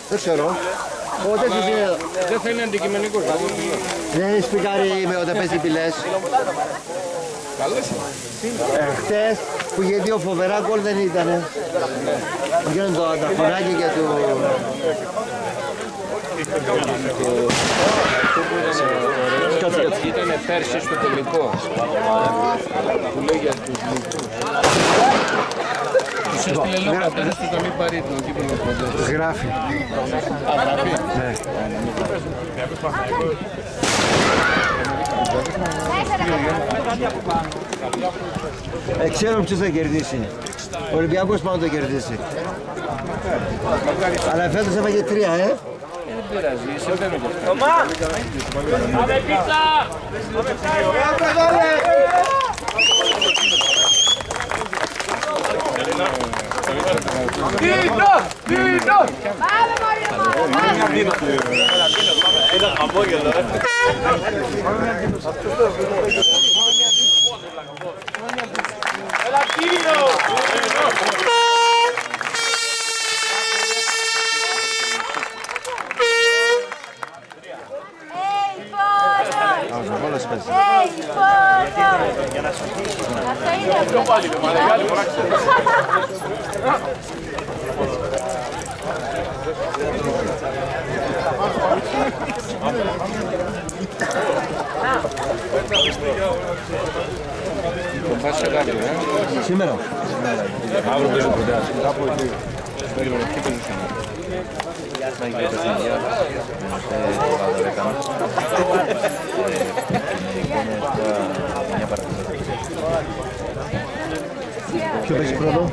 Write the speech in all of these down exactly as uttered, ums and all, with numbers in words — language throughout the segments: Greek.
Δεν ξέρω. Ο τέτοιος είναι εδώ. Δεν θα είναι αντικειμενικός. Δεν έχει σπικάρει με όταν παίζει πυλές. Καλώς. Χτες που είχε δύο φοβερά γκολ δεν ήτανε. Γίνονται το ανταφωνάκι και του... Ήτανε πέρσι στο τελικό που λέει για τους λύκους. Τους έστειλε λόγω πατέρας του να μην πάρει τον κύπελο πρωτεύουσα. Γράφει. Α, γράφει. Ναι. Ε, ξέρω ποιος θα κερδίσει. Ο Ολυμπιακός πάνω θα το κερδίσει. Αλλά φέτος έφαγε τρία, ε. Δεν πειράζει, σε παίρνω και αυτά. Πάμε πίτσα! Τίνο! Τίνο! Πάμε μωρί! Ένα χαμόγελο, ρε. Έλα Τίνο! Έχει φώτο! Αυτό είναι Τον πας σε κάποιο, ε. Σήμερα. Αύριο παίζει κοντά. Κάπου εκεί. Περίμενε, τι παίζει σήμερα. Να έχει δύο παιχνίδια. Το Βάδο έκανα. Μια παρακολουθή. Ποιο παίζει πρώτο?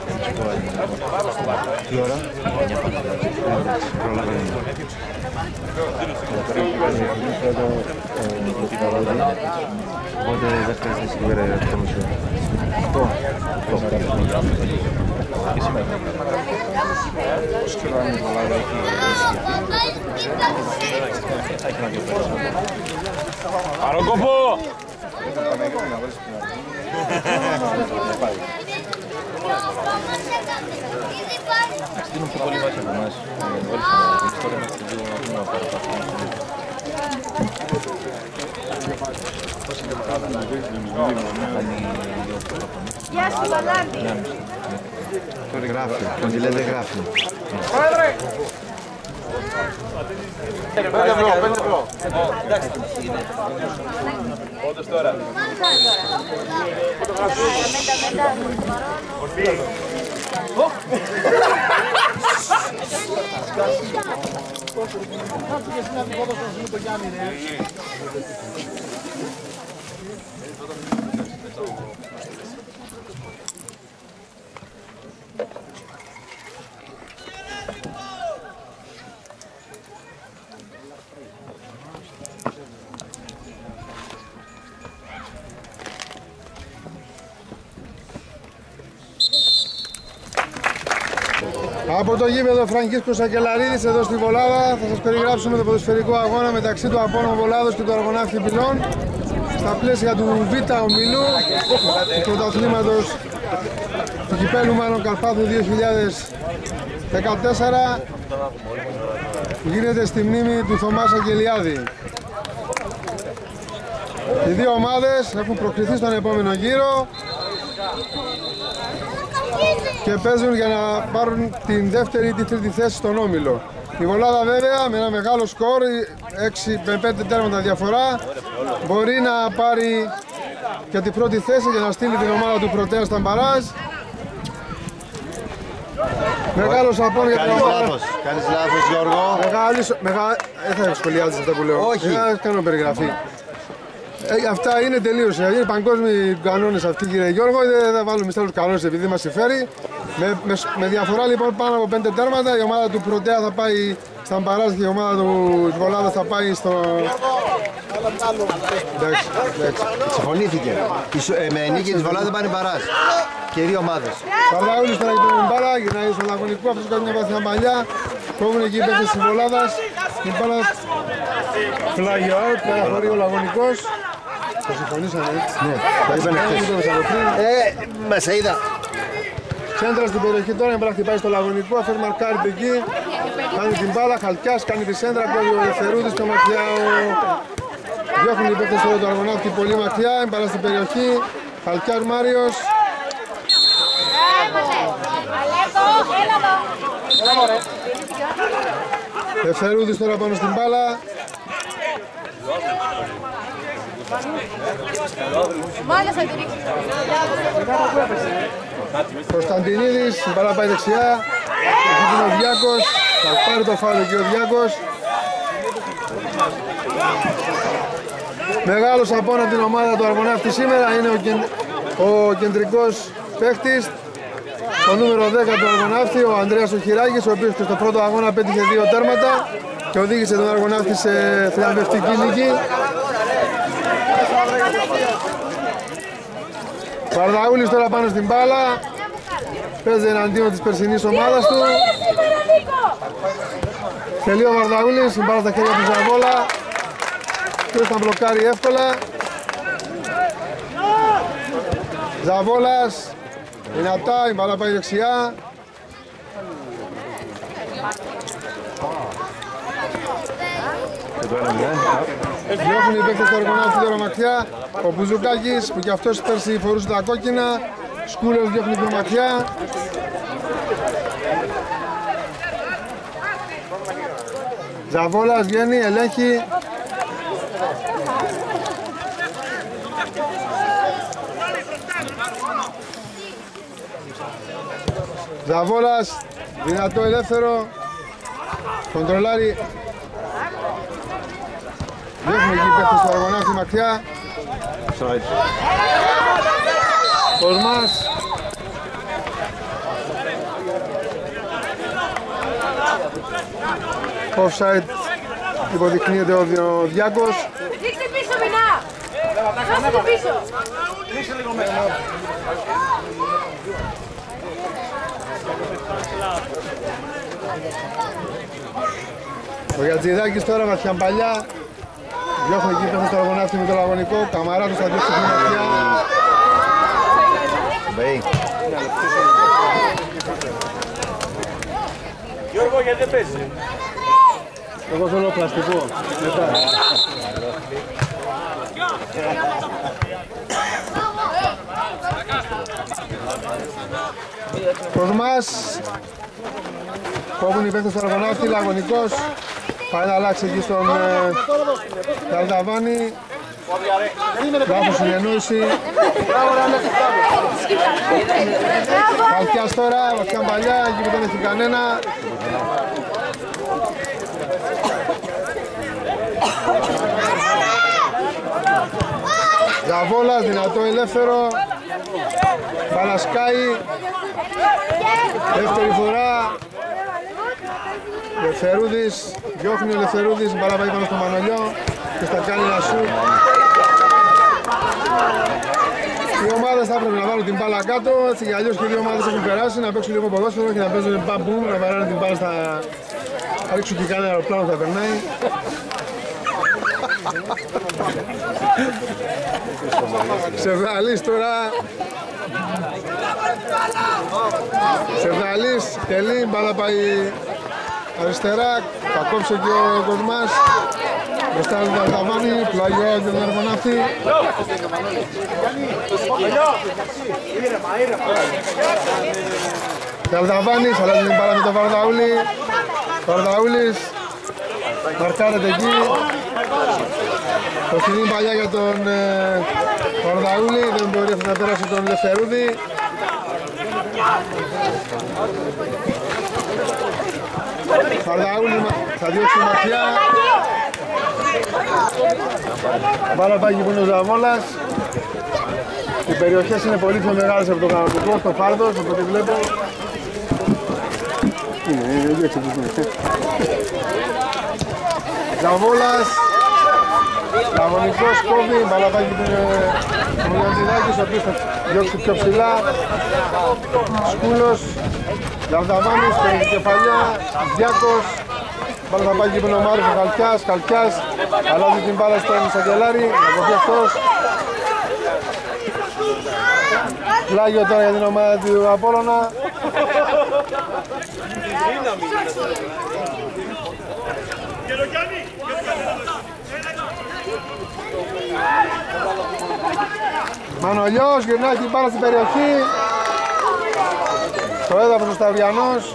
Τι ώρα? Μια παρακολουθή. Προλαβαίνει. Οπότε δεύτερη θέση που πήρε το μισό. Αυτό. Και σήμερα. Ξέρω αν η Ελλάδα έχει ένα δύο πέρασμα. Αροκοπό! Στείλουν πιο πολύ βάθη από εμάς. Όλες οι αναλυτικές τώρα είμαστε λίγο να δούμε από Γεια σου Βαλάντη! Τώρα γράφει. Τον λέτε γράφει. Πρόεδρε! Πέντε ευρώ, πέντε ευρώ. Εντάξει. Όντως τώρα. Από το γήπεδο Φραγκίσκος Ακελαρίδης εδώ στη Βολάδα θα σας περιγράψουμε το ποδοσφαιρικό αγώνα μεταξύ του Απόλλων Βολάδος και του Αργοναύτη Πυλών στα πλαίσια του Β' ομίλου του πρωταθλήματος του κυπέλου μάλλον Καρπάθου δύο χιλιάδες δεκατέσσερα που γίνεται στη μνήμη του Θωμάς Αγγελιάδη. Οι δύο ομάδες έχουν προκριθεί στον επόμενο γύρο και παίζουν για να πάρουν την δεύτερη ή τη τρίτη θέση στον όμιλο. Η Βολάδα βέβαια με ένα μεγάλο σκορ, έξι με πέντε τέρματα διαφορά, μπορεί να πάρει και την πρώτη θέση για να στείλει την ομάδα του Πρωτέα στα μπαράζ. Μεγάλος απόν για την ομάδα. Κάνεις λάθος, κάνεις λάθος Γιώργο. Μεγάλης, μεγα... Δεν θα σχολιάζεις αυτά που λέω. Όχι. Δεν κάνω περιγραφή. Ε, αυτά είναι τελείως. Είναι παγκόσμιοι κανόνες αυτοί, κύριε Γιώργο. Δεν θα βάλουμε άλλους κανόνες επειδή μας συμφέρει. Με, με, με διαφορά λοιπόν πάνω από πέντε τέρματα η ομάδα του Πρωτέα θα πάει στα μπαράζ και η ομάδα του Βολάδας θα πάει στο. Εντάξει, εντάξει. Συμφωνήθηκε. Ε, με νίκη της Βολάδας πάνε μπαράζ. Και οι δύο ομάδες. Παρλαούλης τώρα έχει τον μπάλα, γυρνάει στο Λαγωνικό. Αυτός κάνει μια βαθιά παλιά. Κόβουν εκεί οι παίκτες της Βολάδας. Την μπάλα φλάγει out, παραχωρεί ο Λαγωνικός. Το συμφωνήσαμε, έτσι. Ναι, το είπανε χθες. Ε, μέσα είδα. Σέντρα στην περιοχή τώρα, η μπάλα χτυπάει στο Λαγωνικό, αφού μαρκάρει εκεί. Κάνει την μπάλα, Χαλκιάς κάνει τη σέντρα, κόβει ο Ελευθερούδης στο μακριά. Διώχνει οι παίκτες τώρα του Αργοναύτη πολύ μακριά, είναι μπάλα στην περιοχή. Χαλκιάς Μάριος. Ελευθερούδης τώρα πάνω στην μπάλα. Κωνσταντινίδης, η μπάλα πάει δεξιά. Εκεί είναι ο Διάκος, θα πάρει το φάουλ και ο Διάκος. Μεγάλος απόνα την ομάδα του Αργοναύτη σήμερα είναι ο, κεν... ο κεντρικός παίκτης, το νούμερο δέκα του Αργοναύτη, ο Ανδρέας ο Χειράκης, ο οποίος και στο πρώτο αγώνα πέτυχε δύο τέρματα και οδήγησε τον Αργοναύτη σε θριαμβευτική νίκη. Βαρδαούλης τώρα πάνω στην μπάλα, παίζει εναντίον της περσινής ομάδας του. Τελεί ο Βαρδαούλης, η μπάλα στα χέρια του Ζαβόλα, και θα μπλοκάρει εύκολα. Ζαβόλας, δυνατά, η μπάλα πάει δεξιά. Διώχνουν οι παίκτες του Αργοναύτη τώρα μακριά. Ο Μπουζουκάκης που και αυτός πέρσι φορούσε τα κόκκινα. Σκούλος διώχνει πιο μακριά. Ζαβόλας βγαίνει, ελέγχει. Ζαβόλας, δυνατό ελεύθερο. Κοντρολάρει. Διώχνει εκεί παίκτες του Αργοναύτη μακριά. Κοσμάς. Offside υποδεικνύεται ο Διάκος. Δείξτε πίσω Μινά! Δώστε πίσω! Ο Γιατζηδάκης τώρα βαθιά παλιά. Διώχνει εκεί πέφτει στο Αργοναύτη με το λαγωνικό. Καμαράτος θα διώξει την βαθιά. Γιώργο, γιατί δεν παίζει? Εγώ θέλω πλαστικό. Μετά. Κοσμάς. Κόβουν οι παίκτες του Αργοναύτη, λαγωνικός. Πάει να αλλάξει εκεί στον Καλταβάνη. Λάθος συνεννόηση. Χαλκιάς τώρα, βαθιά παλιά, εκεί που δεν έχει κανένα. Ζαβόλας, δυνατό ελεύθερο. Μπαλασκάει. Δεύτερη φορά. Ελευθερούδης, διώχνει ο Ελευθερούδης, μπάλα πάει πάνω στο Μανολιό και στα κάνει ένα σουτ. Οι ομάδες θα έπρεπε να βάλουν την μπάλα κάτω, έτσι κι αλλιώς και οι δύο ομάδες έχουν περάσει, να παίξουν λίγο ποδόσφαιρο και να παίζουν μπαμπούμ, να παράνε την μπάλα στα... Θα ρίξουν και κανένα αεροπλάνο θα περνάει. Σεβδαλής τώρα. Σεβδαλής, τελεί, μπάλα πάει αριστερά, θα κόψε και ο Κοσμάς. Μπροστά του Καλταβάνη, πλάγιο και τον Αργοναύτη. Καλταβάνης, αλλάζει την μπάλα με τον Βαρδαούλη. Βαρδαούλης, μαρκάρεται εκεί. Κοστινή παλιά για τον Βαρδαούλη, δεν μπορεί να περάσει τον Ελευθερούδη. Βαρδαούλη θα διώξει μακριά. Μπάλα πάει εκεί που είναι ο Ζαβόλας. Οι περιοχές είναι πολύ πιο μεγάλες από το κανονικό, στο φάρδος, από ό,τι βλέπω. Είναι, δεν εξεπλήσουμε. Ζαβόλας. Λαγωνικός κόβει, μπάλα πάει εκεί που είναι ο Λιαντζηδάκης, ο οποίος θα διώξει πιο ψηλά. Σκούλος. Λαρδαβάνης, παίρνει κεφαλιά, Διάκος. Μπάλα θα πάει εκεί που είναι ο Μάριος, ο Χαλκιάς, Χαλκιάς. Αλλάζει την μπάλα στον Σαγγελάρη, να κοπεί αυτός. Πλάγιο τώρα για την ομάδα του Απόλλωνα. Μανολιός γυρνάει την μπάλα στην περιοχή. Στο έδαφος ο Σταυριανός.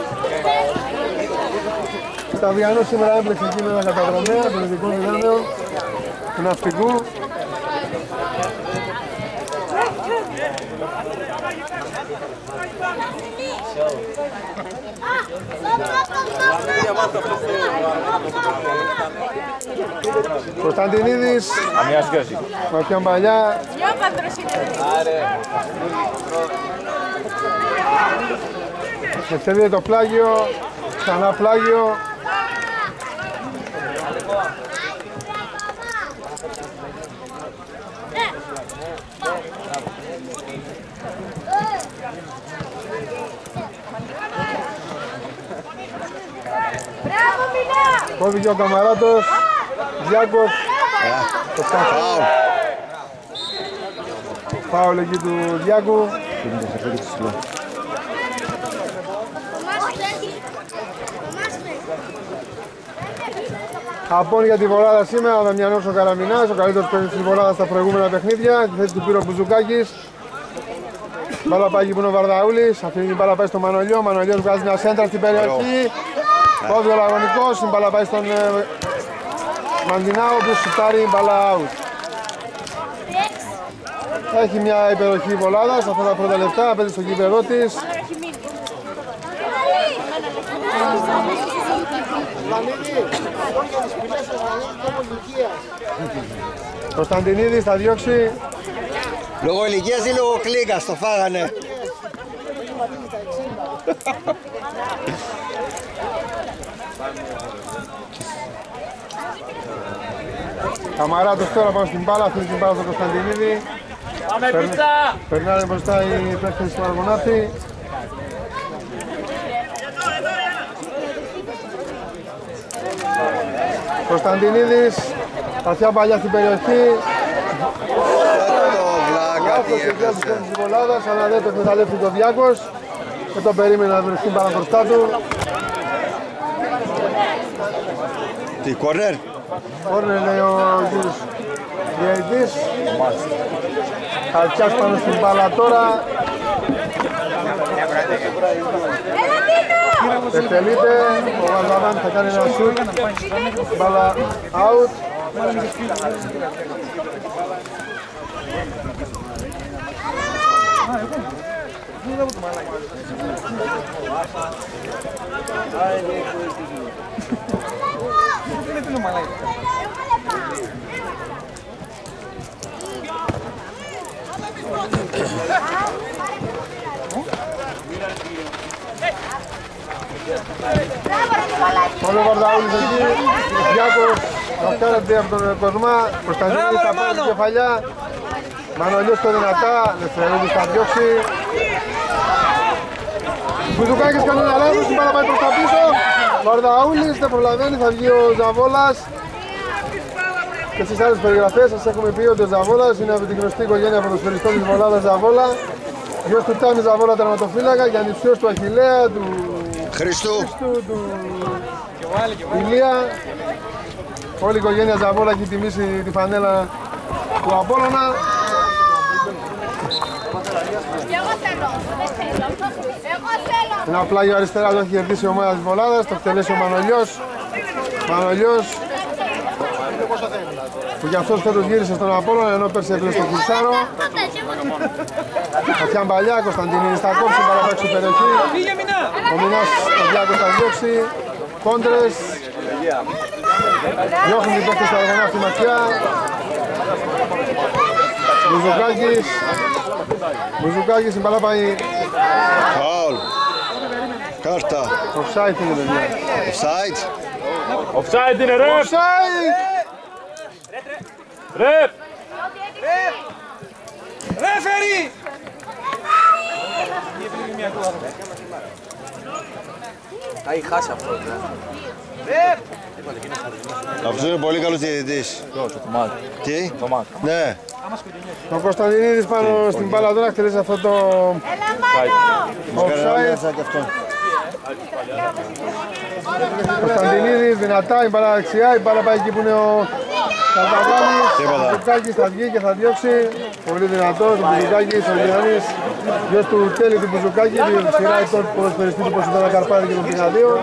Ο Σταυριανός σήμερα έμπλεξε εκεί με ένα καταδρομέα των ειδικών δυνάμεων του ναυτικού. Κωνσταντινίδης, με ποιον παλιά. Εκτελείται το πλάγιο, ξανά πλάγιο. Κόβηκε ο Καμαράτος, Διάκος, το Φάουλ. Φάουλ εκεί του Διάκου. Απόν για τη βολάδα σήμερα ο Δαμιανός ο Καραμινάς, ο καλύτερος παίκτης της βολάδας στα προηγούμενα παιχνίδια. Τη θέση του πήρε ο Μπουζουκάκης. Μπάλα πάει εκεί που είναι ο Βαρδαούλης, αφήνει την μπάλα πάει στο Μανολιό. Ο Μανολιός βγάζει μια σέντρα στην περιοχή. Κόβει ο Λαγωνικός, η μπάλα πάει στον ε, Μαντινάο, ο οποίος σουτάρει μπάλα out. Έχει μια υπεροχή βολάδα στα αυτά τα πρώτα λεπτά, παίζει στο γήπεδο της. Κωνσταντινίδης θα διώξει. Λόγω ηλικίας ή λόγω κλίκας το φάγανε. Καμαράτος τώρα πάνω στην μπάλα, αφήνει την μπάλα στον Κωνσταντινίδη. Πάμε πίτσα! Περνάνε μπροστά οι παίκτες του Αργονάτη. Κωνσταντινίδης, βαθιά παλιά στην περιοχή. Διάκος και διά τους παίκτες της βολάδας, αλλά δεν το εκμεταλλεύτηκε ο Διάκος. Δεν τον περίμενε να βρεθεί μπάλα μπροστά του. Τι, κόρνερ? Κόρνερ λέει ο κύριος διαιτητής. Χαρτιάς πάνω στην μπάλα τώρα. Εκτελείται, ο Βαρδαβάνης θα κάνει ένα σουτ. Μπάλα out. Όλο ο Βαρδαούλης εκεί, Διάκος, αυκάρεται από τον Κοσμά, Κωνσταντινίδης θα πάρει την κεφαλιά. Μανολιός το δυνατά, Δευτερεύοντας θα διώξει. Μπουζουκάκης κάνει ένα λάθος, την μπάλα πάει προς τα πίσω. Βαρδαούλης δεν προλαβαίνει, θα βγει ο Ζαβόλας. Και στις άλλες περιγραφές σας έχουμε πει ότι ο Ζαβόλας είναι από την γνωστή οικογένεια ποδοσφαιριστών της Βολάδας Ζαβόλα. Γιος του Τάμι Ζαβόλα τερματοφύλακα και ανιψιός του Αχιλλέα, του Χριστού, του Ηλία. Όλη η οικογένεια Ζαβόλα έχει τιμήσει τη φανέλα του Απόλλωνα. Ένα πλάγιο αριστερά το έχει κερδίσει η ομάδα της Βολάδας, το εκτελέσει ο Μανολιός. Μανολιός που κι αυτός φέτος γύρισε στον Απόλλωνα ενώ πέρσι έκλεισε στο Κουρσάρο. Κατιά μπαλιά, Κωνσταντινίδης θα κόψει, παραπάξει στην περιοχή. Ο Μινάς ο Διάκος θα διώξει. Κόντρες. Διώχνουν την παίκτες του Αργωνά στη ματιά. Μπουζουκάκης. Μπουζουκάκης, η μπαλά πάει. Φάουλ. Κάρτα. Offside είναι παιδιά. Offside. Offside είναι ρε! Offside! Ρεπ! Ρέφερι! Θα έχει χάσει αυτό. Αυτός είναι πολύ καλός διαιτητής. Ποιος, ο Θωμάς. Τι? Θωμάς. Ναι. Ο Κωνσταντινίδης πάνω στην μπάλα τώρα εκτελέσει αυτό το offside. Κωνσταντινίδης δυνατά, η μπάλα δεξιά, η μπάλα πάει εκεί που είναι ο Καρταβάνης. Ο Μπουζουκάκης θα βγει και θα διώξει. Πολύ δυνατός ο Μπουζουκάκης, ο Γιάννης. Γιος του Τέλη του Μπουζουκάκη, τη σειρά ετών του ποδοσφαιριστή του Ποσειδώνα Καρπάδη και του Πιναδίου.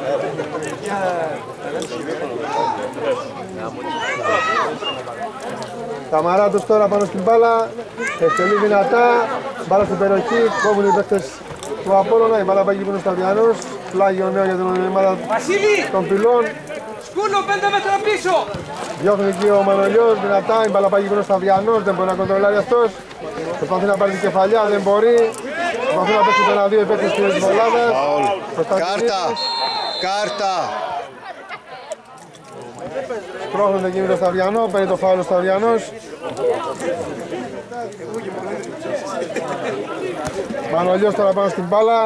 Καμαράτος τώρα πάνω στην μπάλα, εκτελεί δυνατά, μπάλα στην περιοχή, κόβουν οι παίκτες του Απόλλωνα, η μπάλα πάει εκεί που είναι ο Σταδιανός, πλάγιο νέο για την ομάδα των πυλών. Σκούλο πέντε μέτρα πίσω! Διώχνει εκεί ο Μανολιός, δυνατά, η μπάλα πάει εκεί που είναι ο Σταδιανός, δεν μπορεί να κοντρολάρει αυτός. Προσπαθεί να πάρει την κεφαλιά, δεν μπορεί. Προσπαθεί να παίξει τον αδείο οι παίκτες της Βολάδας. Κάρτα! Κάρτα! Πρόχνονται εκεί με τον Σταδιανό, παίρνει το φάουλ ο Σταδιανός. Μανολιός τώρα πάνω στην μπάλα.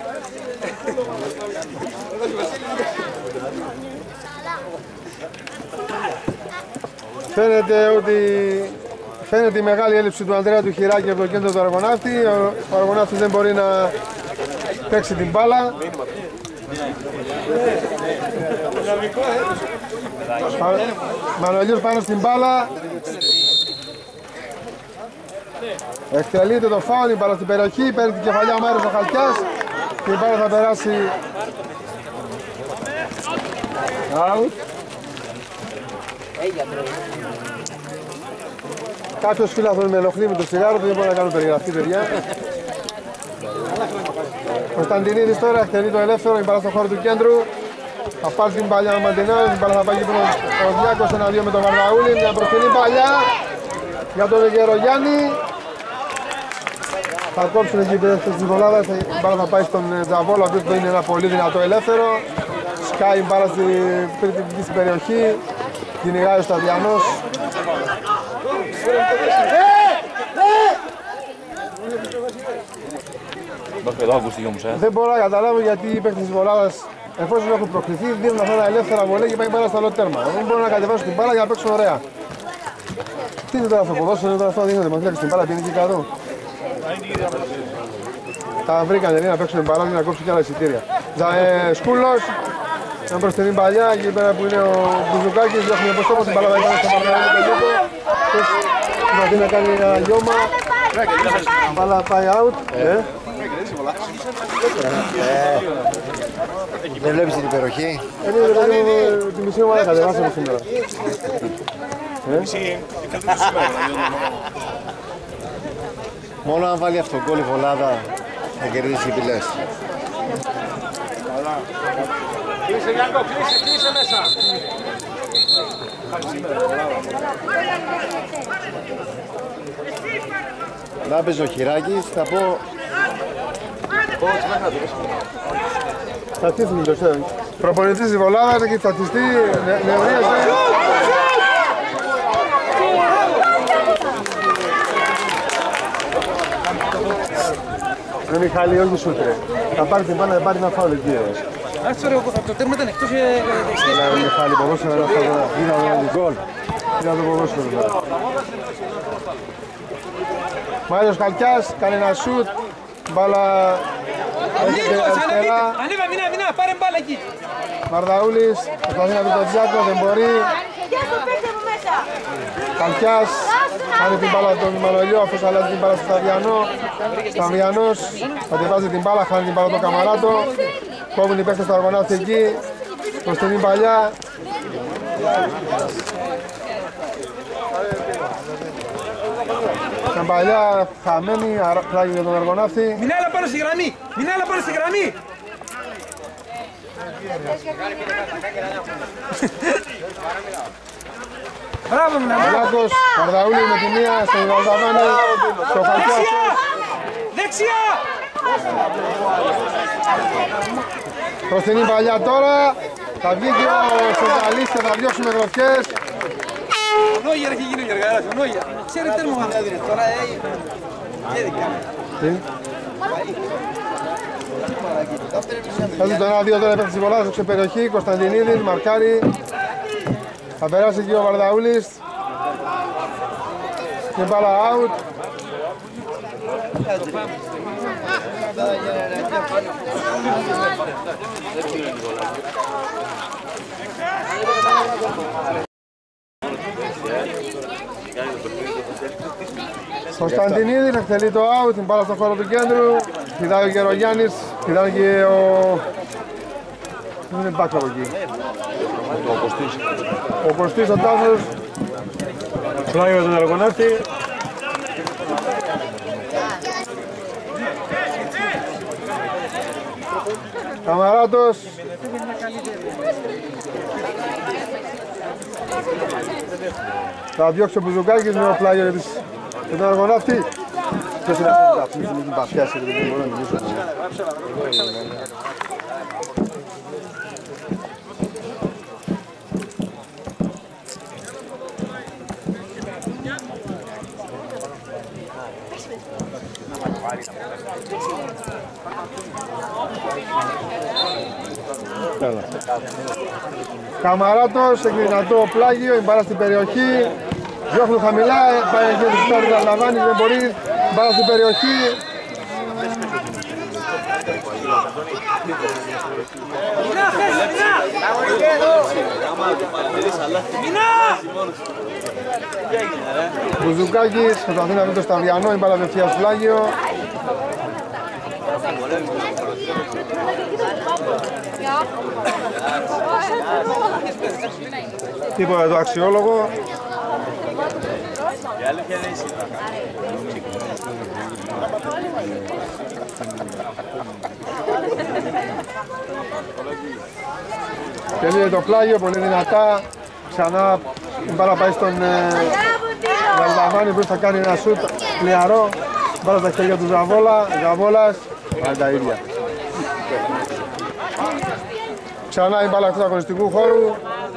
Φαίνεται ότι φαίνεται η μεγάλη έλλειψη του Ανδρέα του Χειράκη από το κέντρο του Αργοναύτη. Ο Αργοναύτης δεν μπορεί να παίξει την μπάλα. Μανολιός πάνω στην μπάλα. Εκτελείται το φάουλ, η μπάλα στην περιοχή, παίρνει την κεφαλιά ο Μάριος ο Χαλκιάς και η μπάλα θα περάσει out. Κάποιος φίλαθος με ενοχλεί με το τσιγάρο του, δεν μπορεί να κάνω περιγραφή, παιδιά. Ο Κωνσταντινίδης τώρα εκτελεί το ελεύθερο, η μπάλα στο χώρο του κέντρου. Θα πάρει την παλιά ο Μαντινός, την μπάλα θα πάει πριν ο Διάκος, ένα δύο με τον Βαρδαούλη, μια μπροστινή παλιά για τον Γερογιάννη. Θα κόψουν εκεί οι παίκτες της Βολάδας, η μπάλα θα πάει στον Τζαβόλο, ο οποίος είναι ένα πολύ δυνατό ελεύθερο. Σκάει η μπάλα στην περιοχή, κυνηγάει ο Σταδιανός. Δεν μπορώ να καταλάβω γιατί οι παίκτες της Βολάδας, εφόσον έχουν προκριθεί, δίνουν αυτά τα ελεύθερα βολέ και πάει μπάλα στο άλλο τέρμα. Δεν μπορούν να κατεβάσουν την μπάλα για να παίξουν ωραία. Τι είναι τώρα αυτό, ποδόσφαιρο είναι τώρα αυτό, δίνονται, μας βλέπει την μπάλα, πήγαινε εκεί κάτω. Τα βρήκανε να παίξουν μπάλα και να κόψουν και άλλα εισιτήρια. Ε, Σκούλος, μια μπροστινή παλιά, εκεί πέρα που είναι ο Μπουζουκάκης, διώχνει από στόχο την μπάλα θα ήταν στο Παρναέλο και λίγο. Προσπαθεί να κάνει ένα λιώμα, η μπάλα πάει out. Δεν βλέπεις την υπεροχή. Είναι τη μισή ομάδα κατεβάσαμε σήμερα. Μόνο αν βάλει αυτό γκολ η Βολάδα θα κερδίσει οι πυλές. Κλείσε Γιάννο, κλείσε, κλείσε μέσα. Να παίζει ο Χειράκης, θα πω... Στατίστη το ξέρω. Προπονητής της Βολάδας, έχει στατιστεί, νευρίασε. Ρε Μιχάλη, όχι σούτρε. Θα πάρει την μπάλα, θα πάρει ένα φάουλ εκεί. Το τέρμα ήταν εκτός Ρε Μιχάλη, ποδόσφαιρο είναι αυτό τώρα. Είδα το γκολ. Είδα το ποδόσφαιρο τώρα. Μάριος Χαλκιάς, κάνει ένα σούτ. Μπάλα αριστερά. Ανέβα, μηνά, μηνά, πάρε μπάλα εκεί. Μαρδαούλης, προσπαθεί να βρει τον Διάκο, δεν μπορεί. Χαλκιάς, κάνει την μπάλα τον Μανολιό, αφού αλλάζει την μπάλα στο Σταδιανό. Σταδιανός, κατεβάζει την μπάλα, χάνει την μπάλα τον Καμαράτο. Κόβουν οι παίκτες του Αργοναύτη εκεί, προς την παλιά. Στην παλιά χαμένη, πλάγει για τον Αργοναύτη. Μην άλλα πάνω στη γραμμή, μην άλλα πάνω στη γραμμή. Μπράβο μου να μου. Λάκος, Καρδαούλη με τη μία, στον Βαλταβάνη, στο Χαλκιά. Δεξιά! Προς την παλιά τώρα, θα βγει και ο Σενταλής και θα διώξουμε γροθιές. Ο Νόγερ έχει γίνει γεργαράς, ο Νόγερ. Ξέρει τέρμα αν έδινε, τώρα έδικα. Τι? Θα δει το ένα δύο τώρα έπαιξε της Βολάδας σε περιοχή, Κωνσταντινίδης, μαρκάρι. Θα περάσει εκεί ο Βαρδαούλης. και μπάλα out. Κωνσταντινίδης εκτελεί το out, την μπάλα στον χώρο του κέντρου. Πηδάει ο Γερογιάννης, πηδάει και ο... Δεν είναι μπακ από εκεί. Ο Κωστής. Ο Κωστής ο Τάσος. Πλάγιο τον Αργονάκη. Καμαράτος. Θα διώξει ο Μπουζουκάκης με ο πλάγιο για τον Αργονάκη. Ποιος είναι αυτό που θα μην την παθιάσει και δεν μπορεί να μιλήσω. Καμαράτος, έχει δυνατό πλάγιο, η μπάλα στην περιοχή. Διώχνουν χαμηλά, πάει και ο Στάρι Λαβάνης, δεν μπορεί. Μπάλα στην περιοχή. Μπουζουκάκης, προσπαθεί να βρει το Σταυριανό, η μπάλα απευθείας πλάγιο. Τίποτα το αξιόλογο. Τελείωσε το πλάγιο, πολύ δυνατά. Ξανά η μπάλα πάει στον Βαλδαμάνη που θα κάνει ένα σουτ χλιαρό. Μπάλα στα χέρια του Ζαβόλα, Ζαβόλας, πάνε τα ίδια. Ξανά η μπάλα εκτός αγωνιστικού χώρου.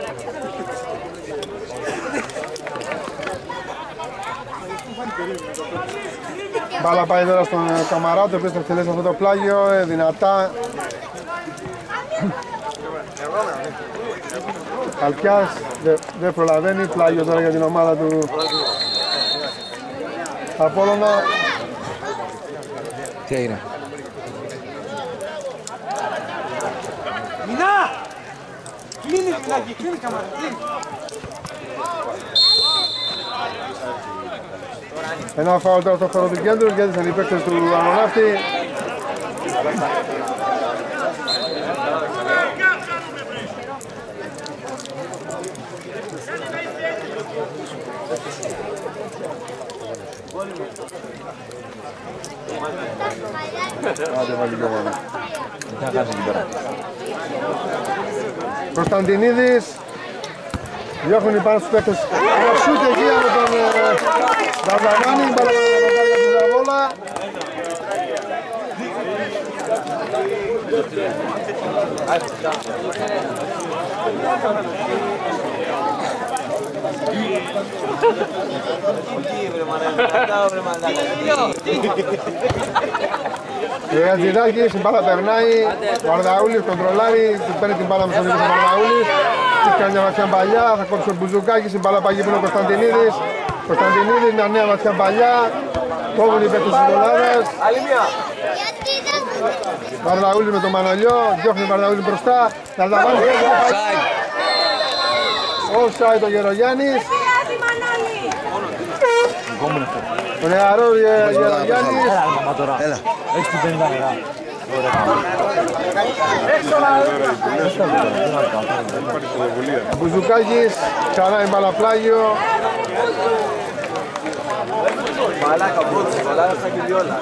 Μπάλα πάει τώρα στον Καμαράτο, ο οποίος θα εκτελέσει αυτό το πλάγιο, ε, δυνατά. Καλκιάς, δεν δε προλαβαίνει, πλάγιο τώρα για την ομάδα του Απόλλωνα. Τι έγινε? Μινά! Κλείνει, Μινάκη, κλείνει καμάρα, κλείνει. Ένα φάουλ τώρα στο χώρο του κέντρου, γέντησαν οι παίκτες του Αμονάφτη. Άντε βάλει και μόνο. Τι θα κάνεις εκεί πέρα? Κωνσταντινίδης. Διώχνουν πάνω στους παίκτες. Ένα σούτ εκεί από τον Βαρδαμάνη. Παρακαλώ του Ζαβόλα. Ο Ατζηδάκης, η μπάλα περνάει, ο Αρδαούλης κοντρολάρει, παίρνει την μπάλα με στον ίδιο ο Αρδαούλης. Έχει κάνει μια ματιά παλιά, θα κόψει ο Μπουζουκάκης, η μπάλα πάει γύρω ο Κωνσταντινίδης. Κωνσταντινίδης, μια νέα ματιά παλιά, κόβουν οι παίκτες της Ελλάδας. Βαρδαούλης με τον Μανολιό, διώχνει ο Βαρδαούλης μπροστά. Offside ο Γερογιάννης. Ο νεαρός Γερογιάννης. Έλα. Έχεις την πενήντα νερά. Μπουζουκάκης, ξανά η μπάλα πλάγιο. Μαλάκα, μπούτσι, μαλάκα στα κιλιόλα.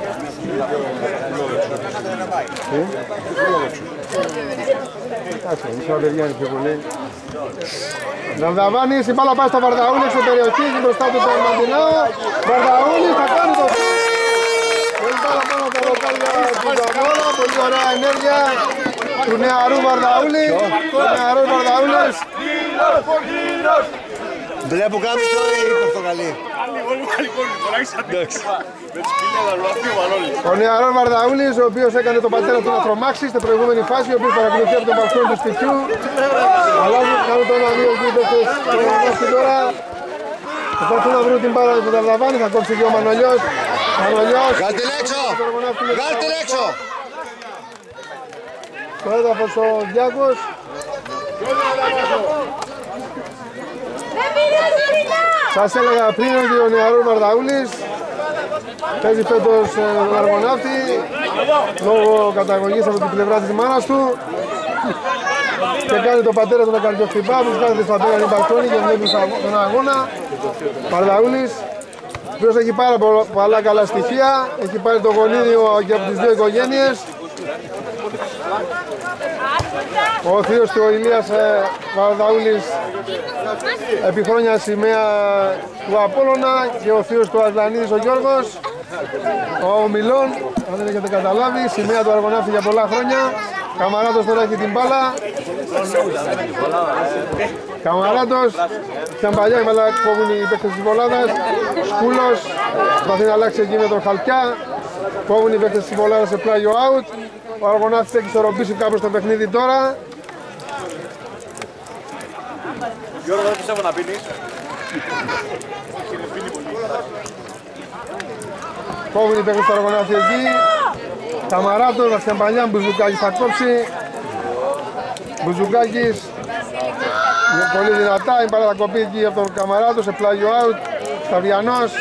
Κάτσε, μισό παιδιά είναι πιο πολύ. Βαρδαβάνης, η μπάλα πάει στο Βαρδαούλη, στην περιοχή, μπροστά του το Μαντινά. Βαρδαούλη θα κάνει το φύλλο. Πολύ μπάλα πάνω από τα δοκάρια του Ζαβόλα, πολύ ωραία ενέργεια του νεαρού Βαρδαούλη. Ο νεαρός Βαρδαούλης. Δουλειά που κάνεις τώρα η Πορτοκαλί. Ο νεαρός Βαρδαούλης, ο οποίος έκανε τον πατέρα του να τρομάξει στην προηγούμενη φάση, ο οποίος παρακολουθεί από τον μπαλκόνι του σπιτιού. Αλλάζουν, κάνουν το ένα δύο γήπεδες τώρα. Προσπαθούν να βρουν την μπάλα του Δαρδαβάνη, θα κόψει και ο Μανολιός. Μανολιός. Βγάλ' την έξω! Βγάλ' την έξω! Το έδαφος ο Διάκος. Σας έλεγα πριν ότι ο νεαρός Μαρδαούλης παίζει φέτος τον Αργοναύτη λόγω καταγωγής από την πλευρά της μάνας του και κάνει τον πατέρα του να καρδιοχτυπά που κάθεται στα πέρα την μπαλκόνι και βλέπει τον αγώνα. Μαρδαούλης, ο οποίος έχει πάρα πολλά καλά στοιχεία, έχει πάρει το γονίδιο και από τις δύο οικογένειες. Ο θείος του ο Ηλίας Μαρδαούλης επί χρόνια σημαία του Απόλλωνα και ο θείος του Ασλανίδης ο Γιώργος, ο Μιλών, αν δεν έχετε καταλάβει, σημαία του Αργοναύτη για πολλά χρόνια. Καμαράτος τώρα έχει την μπάλα. Καμαράτος, ήταν παλιά η μπάλα κόβουν οι παίκτες της Βολάδας. Σκούλος, προσπαθεί να αλλάξει εκεί με τον Χαλκιά. Κόβουν οι παίκτες της Βολάδας σε πλάγιο out. Ο Αργοναύτης έχει ισορροπήσει κάπως το παιχνίδι τώρα. Γιώργο, δεν πιστεύω να πίνεις. Κόβουν οι παίκτες του Αργοναύτη εκεί. Καμαράτος, Βασιαμπαλιάν, Μπουζουκάκης θα κόψει. Μπουζουκάκης πολύ δυνατά, η μπάλα θα κοπεί εκεί από τον Καμαράτο σε πλάγιο out. Σταβιανός.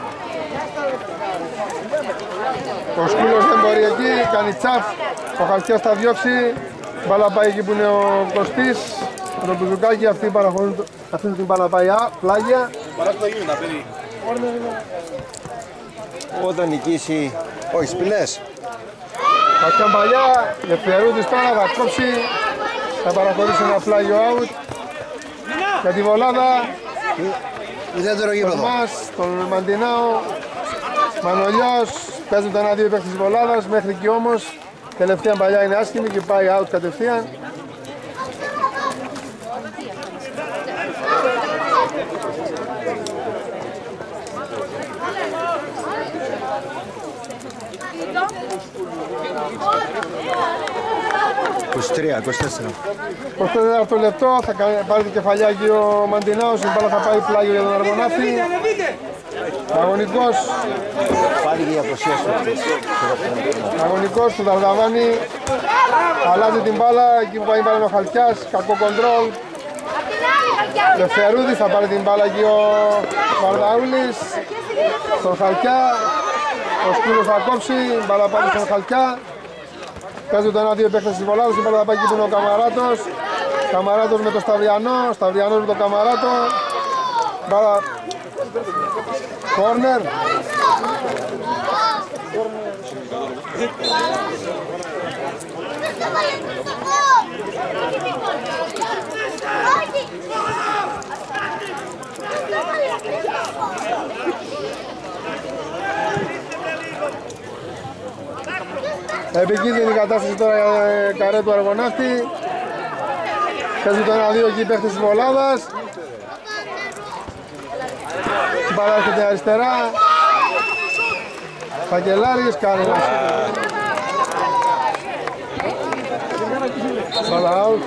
Ο Σκούλος δεν μπορεί εκεί, κάνει τσαφ. Ο Χαλκιάς θα διώξει. Η μπάλα πάει εκεί που είναι ο Κωστής. Το Μπουζουκάκι αυτή αφήνουν την μπάλα πάει πλάγια. Όταν νικήσει, όχι σπηλές. Βασιαμπαλιά, Δευτερούδης τώρα θα κόψει. Θα παραχωρήσει ένα πλάγιο out. Για τη Βολάδα. Τον Μας, τον Μαντινάο. Μανολιός. Παίζουν τα ένα-δύο παίκτες της Βολάδας. Μέχρι εκεί όμως τελευταία παλιά είναι άσχημη και πάει out κατευθείαν. είκοσι τρία είκοσι τέσσερα. είκοσι τέσσερα λεπτό θα πάρει την κεφαλιά εκεί ο Μαντινάος, η μπάλα θα πάει πλάγιο για τον Αργοναύτη. Αγωνικός. Πάλι και η αποσία σου αυτές. Αγωνικός του Δαρδαβάνη. Αλλάζει την μπάλα, εκεί που πάει η μπάλα είναι ο Χαλκιάς, κακό κοντρόλ. Δευτερούδης θα πάρει την μπάλα εκεί ο Μαρδαούλης. Στον Χαλκιά. Ο Σκούλος θα κόψει, η μπάλα πάει στον Χαλκιά. Παίζει το ένα-δύο παίκτες της Βολάδας, η μπάλα θα πάει εκεί που είναι ο Καμαράτος. Καμαράτος με το Σταυριανό, Σταυριανός με το Καμαράτο. Μπάλα κόρνερ. Επικίνδυνη η κατάσταση τώρα για καρέ του Αργοναύτη. Παίζει το ένα-δύο εκεί παίχτες της Βολάδας. Μπάλα έρχεται αριστερά. Φακελάρης κάνει ένα μπάλα out.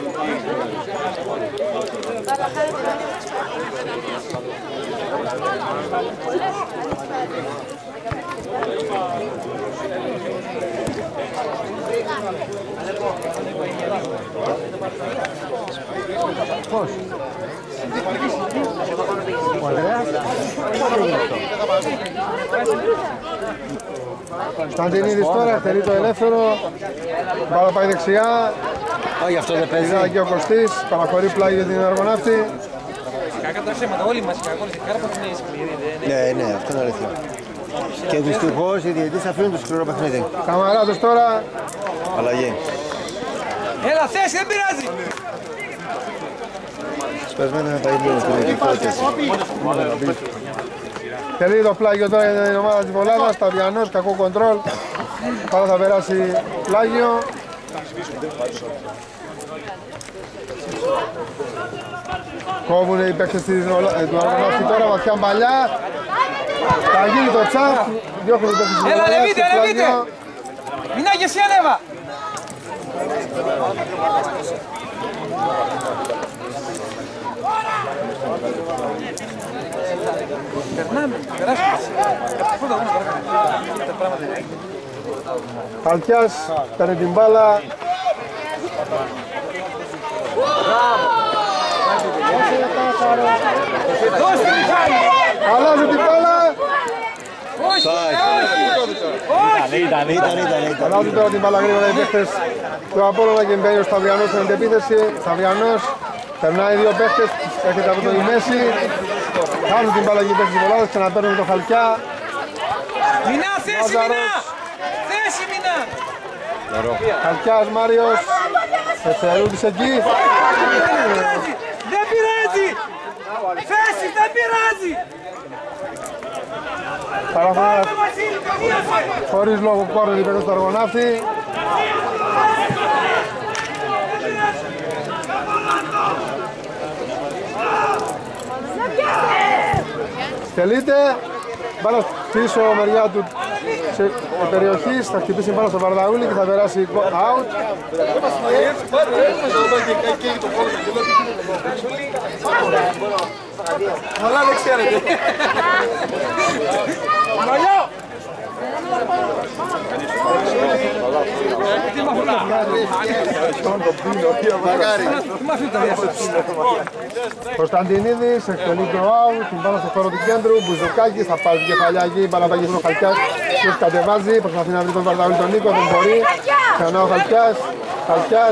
Πώς? Ο Ανδρέας? Σταντινίδης τώρα, θέλει το ελεύθερο. Μπάλα πάει δεξιά. Όχι, αυτό δεν παίζει. Είδα και ο Κωστής, παραχωρεί πλάγιο την Αργοναύτη. Κακά τα ψέματα, όλοι μας οι κακόλοι, κάρπα είναι σκληρή. Ναι, ναι, αυτό είναι αλήθεια. Και δυστυχώς οι διαιτητές αφήνουν το σκληρό παιχνίδι. Καμαράτος τώρα. Αλλαγή. Έλα, θες, δεν πειράζει. Σπασμένα να πάει λίγο στην εκπλώτηση. Θέλει το πλάγιο τώρα για την ομάδα της Βολάδας. Σταυριανός, κακό κοντρόλ. Πάρα θα περάσει πλάγιο. Κόβουν οι παίκτες του Αργοναύτη τώρα, βαθιά μπαλιά. Θα γίνει το τσαφ. Διώχνουν οι παίκτες της Βολάδας. Έλα, ανεβείτε, ανεβείτε. Μινάκη, εσύ ανέβα. Χαλκιάς παίρνει την μπάλα. Αλλάζει την μπάλα. Ήταν, ήταν, ήταν. Αλλάζει τώρα την μπάλα γρήγορα οι παίχτες του Απόλλωνα και μπαίνει ο Σταυριανός στην αντεπίθεση. Σταυριανός περνάει δύο παίχτες, έρχεται από το η μέση. Χάνουν την μπάλα και οι παίχτες της Βολάδας, ξαναπαίρνουν το Χαλκιά. Μινά, θέση Μινά! Θέση Μινά! Χαλκιάς Μάριος, Ευθερούδης εκεί. Δεν πειράζει! Θέση, δεν πειράζει! Παραφορά χωρίς λόγο κόρνερ υπέρ του Αργοναύτη. Τελείται, μπάλα πίσω μεριά του σε περιοχής, θα χτυπήσει μπάλα στο Βαρδαούλη και θα περάσει out. Αλλά δεν ξέρετε. Μανολιό! Κωνσταντινίδης, εκτελεί το out, την μπάλα στο χώρο του κέντρου, Μπουζουκάκης, θα πάρει την κεφαλιά εκεί, η μπάλα πάει στο Χαλκιάς, ποιος κατεβάζει, προσπαθεί να βρει τον Βαρδαούλη τον Νίκο, δεν μπορεί, ξανά ο Χαλκιάς, Χαλκιάς,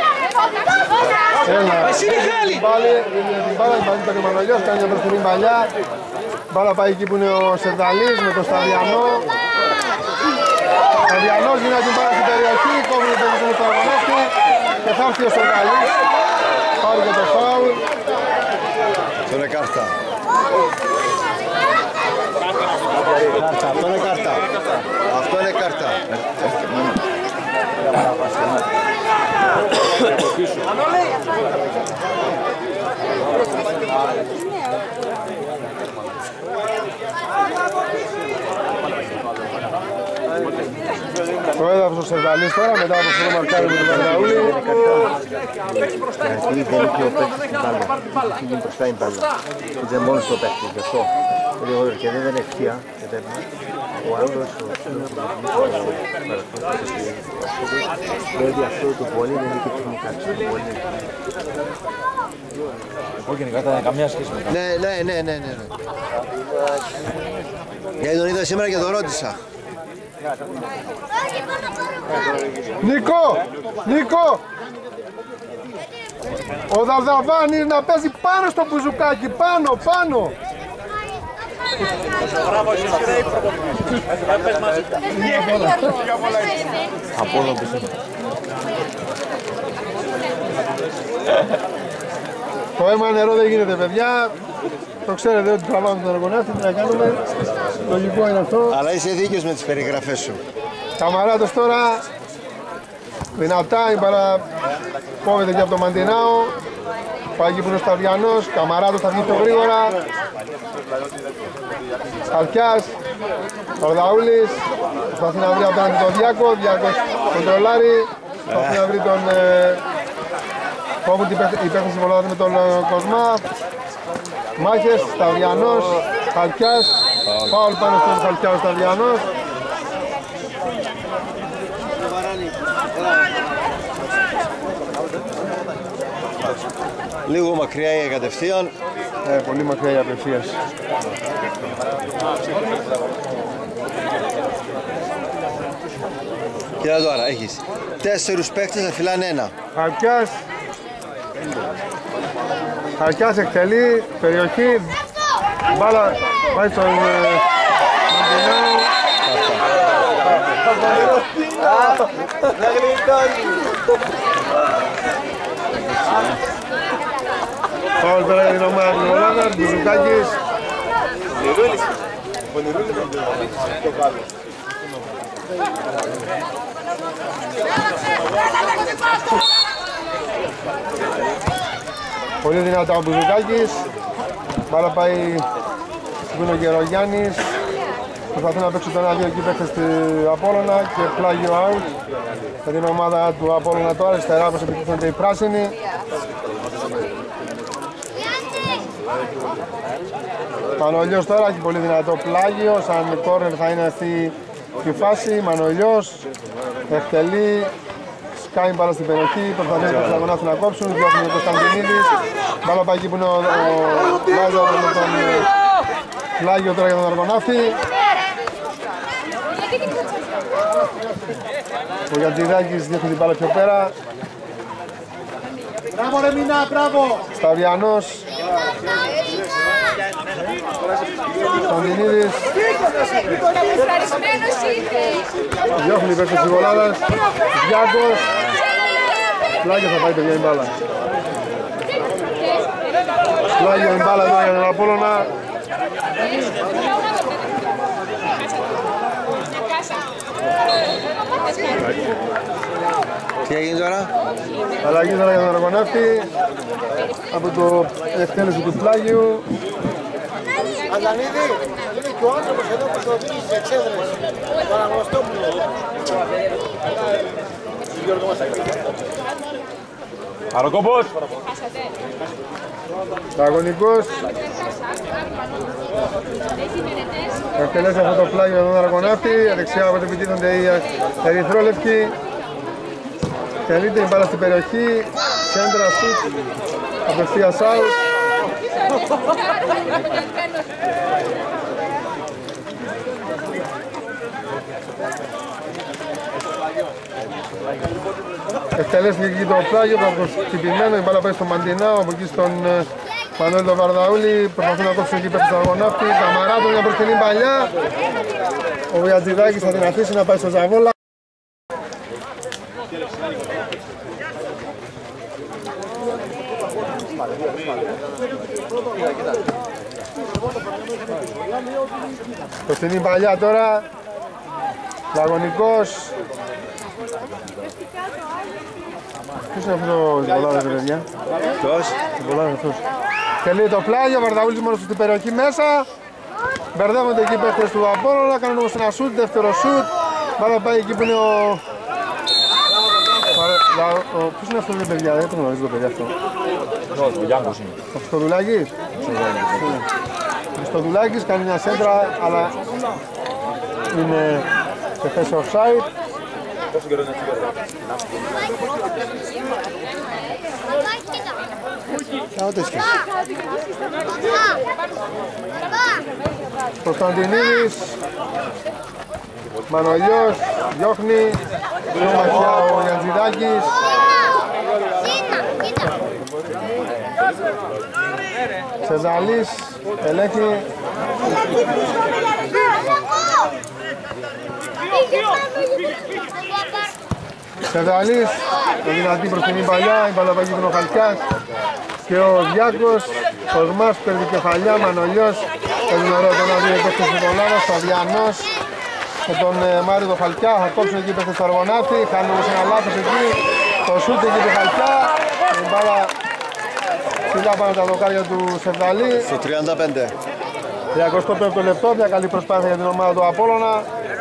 έλα, την μπάλη, είναι την μπάλα, την μπάλη τον Μανολιός, κάνει μια μπροστινή παλιά, μπάλα πάει εκεί που είναι ο Σερδαλής με τον Σταυριανό. Ο Σταυριανός γίνει την μπάλα στην περιοχή, κόβει τον Μανολιό στο Αργοναύτη και θα έρθει ο Σερδαλής, πάρει και το φάουλ. Αυτό είναι κάρτα. Αυτό είναι κάρτα. Αυτό είναι κάρτα. Το έδαφος ο Σερδαλής τώρα μετά από αυτό το μαρκάρι με τον Βαρδαούλη. Εκεί δεν είναι και ο παίκτης στην μπάλα. Εκεί είναι μπροστά η μπάλα. Είναι μόνος το παίκτης, γι' αυτό. Και δεν είναι ευθεία. Ο άλλος, ο σύλλογος λέει ότι αυτό το πολύ δεν είναι και τεχνικά. Όχι, γενικά δεν έχει καμιά σχέση με αυτό. Ναι, ναι, ναι, ναι, ναι. Γιατί τον είδα σήμερα και τον ρώτησα. Νίκο! Νίκο! Ο Δαρδαβάνης να παίζει πάνω στο Μπουζουκάκι, πάνω, πάνω! Από όλο που είναι. Το αίμα νερό δεν γίνεται, παιδιά. Το ξέρετε ότι τραβάμε τον Αργοναύτη, τι να κάνουμε. Λογικό είναι αυτό. Αλλά είσαι δίκαιος με τις περιγραφές σου. Καμαράτος τώρα. Δυνατά, η μπάλα κόβεται και από το Μαντινάο. Πάει εκεί που είναι ο Σταυριανός. Καμαράτος θα βγει πιο γρήγορα. Χαλκιάς. Βαρδαούλης. Προσπαθεί να βρει απέναντι τον Διάκο. Διάκος κοντρολάρει. Προσπαθεί να βρει τον... Κόβουν την υπέρθεση βολάδα με τον Κοσμά. Μάχες, Σταυριανός, Χαλκιάς. Φάουλ πάνω στον Χαλκιά ο Σταυριανός. Λίγο μακριά η κατευθείαν. Ε, πολύ μακριά η απευθείας. Κοίτα τώρα, έχεις τέσσερους παίκτες να φυλάνε ένα. Χαλκιάς. Χαλκιάς εκτελεί, περιοχή. Μπάλα πάει στον Μαντινάου. Πάω τώρα για την ομάδα του Ολάδα, Μπουζουκάκης. Πολύ δυνατά ο Μπουζουκάκης. Μπάλα πάει στον ο Γερογιάννης. Προσπαθούν να παίξουν το ένα δύο εκεί παίχτες του Απόλλωνα και πλάγιο out. Για την ομάδα του Απόλλωνα τώρα, αριστερά όπως επιτίθενται οι πράσινοι. Μανολιός τώρα έχει πολύ δυνατό πλάγιο, σαν κόρνερ θα είναι αυτή η φάση. Μανολιός εκτελεί, σκάει μπάλα στην περιοχή, προσπαθεί τους αγωνάθους να κόψουν, διώχνει ο Κωνσταντινίδης. Μπάλα πάει εκεί που είναι ο Λάζαρος με τον πλάγιο τώρα για τον Αργονάφη. Ο Γιαντζηδάκης διώχνει την μπάλα πιο πέρα. Μπράβο ρε Μινά, μπράβο! Σταυριανός. Κωνσταντινίδης. Διώχνει υπέρ της Βολάδας. Διάκος. Πλάγιο θα πάει παιδιά η μπάλα. Πλάγιο η μπάλα τώρα για τον Απόλλωνα. Τι έγινε τώρα? Αλλαγή τώρα για τον Αργοναύτη από το εκτέλεση του πλάγιου. Αντανίδη, είναι και ο άνθρωπος εδώ που το δίνει στις εξέδρες. Το Αναγνωστόπουλο. Αροκόπος! Αγωνικός. Εκτελέσει αυτό το πλάγιο για τον Αργοναύτη. Δεξιά από το επιτίθονται οι ερυθρόλευκοι. Τελείται η μπάλα στην περιοχή. Σέντρα σουτ. Απευθείας out. Εκτελέστηκε εκεί το πλάγιο, χτυπημένο, η μπάλα πάει στον Μαντινάο, από εκεί στον Μανώλη τον Βαρδαούλη, προσπαθούν να κόψουν εκεί πέφτει στον Αργοναύτη, τα μαράτων μια μπροστινή παλιά. Ο Βιατζηδάκης θα την αφήσει να πάει στο Ζαβόλα. Μπροστινή παλιά τώρα, Λαγωνικός. Ποιος είναι αυτός ο Ζιβολάδας, παιδιά? Ποιος? Ζιβολάδας αυτός. Τελεί το πλάγιο, ο Βαρδαούλης μόνος στην περιοχή μέσα. Μπερδεύονται εκεί οι παίχτες του Απόλλωνα, κάνουν όμως ένα σουτ, δεύτερο σουτ. Μπάλα πάει εκεί που είναι ο... Ποιος είναι αυτός, παιδιά? Δεν το γνωρίζω το παιδί αυτό. Ο Γιάνκος είναι. Ο Χριστοδουλάκης. Ο Χριστοδουλάκης κάνει μια σέντρα, αλλά είναι σε θέση offside. Πόσο καιρό είναι έτσι Κωνσταντινίδης, Μανολιός, διώχνει, πιο μαχιά ο Γιαντζηδάκης. Σεζαλής, ελέγχει. Σεδαλής, το δυνατή μπροστινή παλιά, η παλαβαγή είναι ο Χαλκιάς και ο Διάκος, ο Σμάς, παίρνει κεφαλιά, Μανολιός, παίρνει ωραίο τον άδειο επέκτες της Βολάδας, Σταδιανός με τον Μάριο τον Χαλκιά, θα κόψουν εκεί επέκτες του Αργονάφτη, κάνουν όμως ένα λάθος εκεί, το σούτ εκεί του Χαλκιά, η μπάλα ψηλά πάνω τα δοκάρια του Σεδαλή. Στο τριάντα πέντε. τριακοστό πέμπτο λεπτό, μια καλή προσπάθεια για την ομάδα του Απόλλωνα.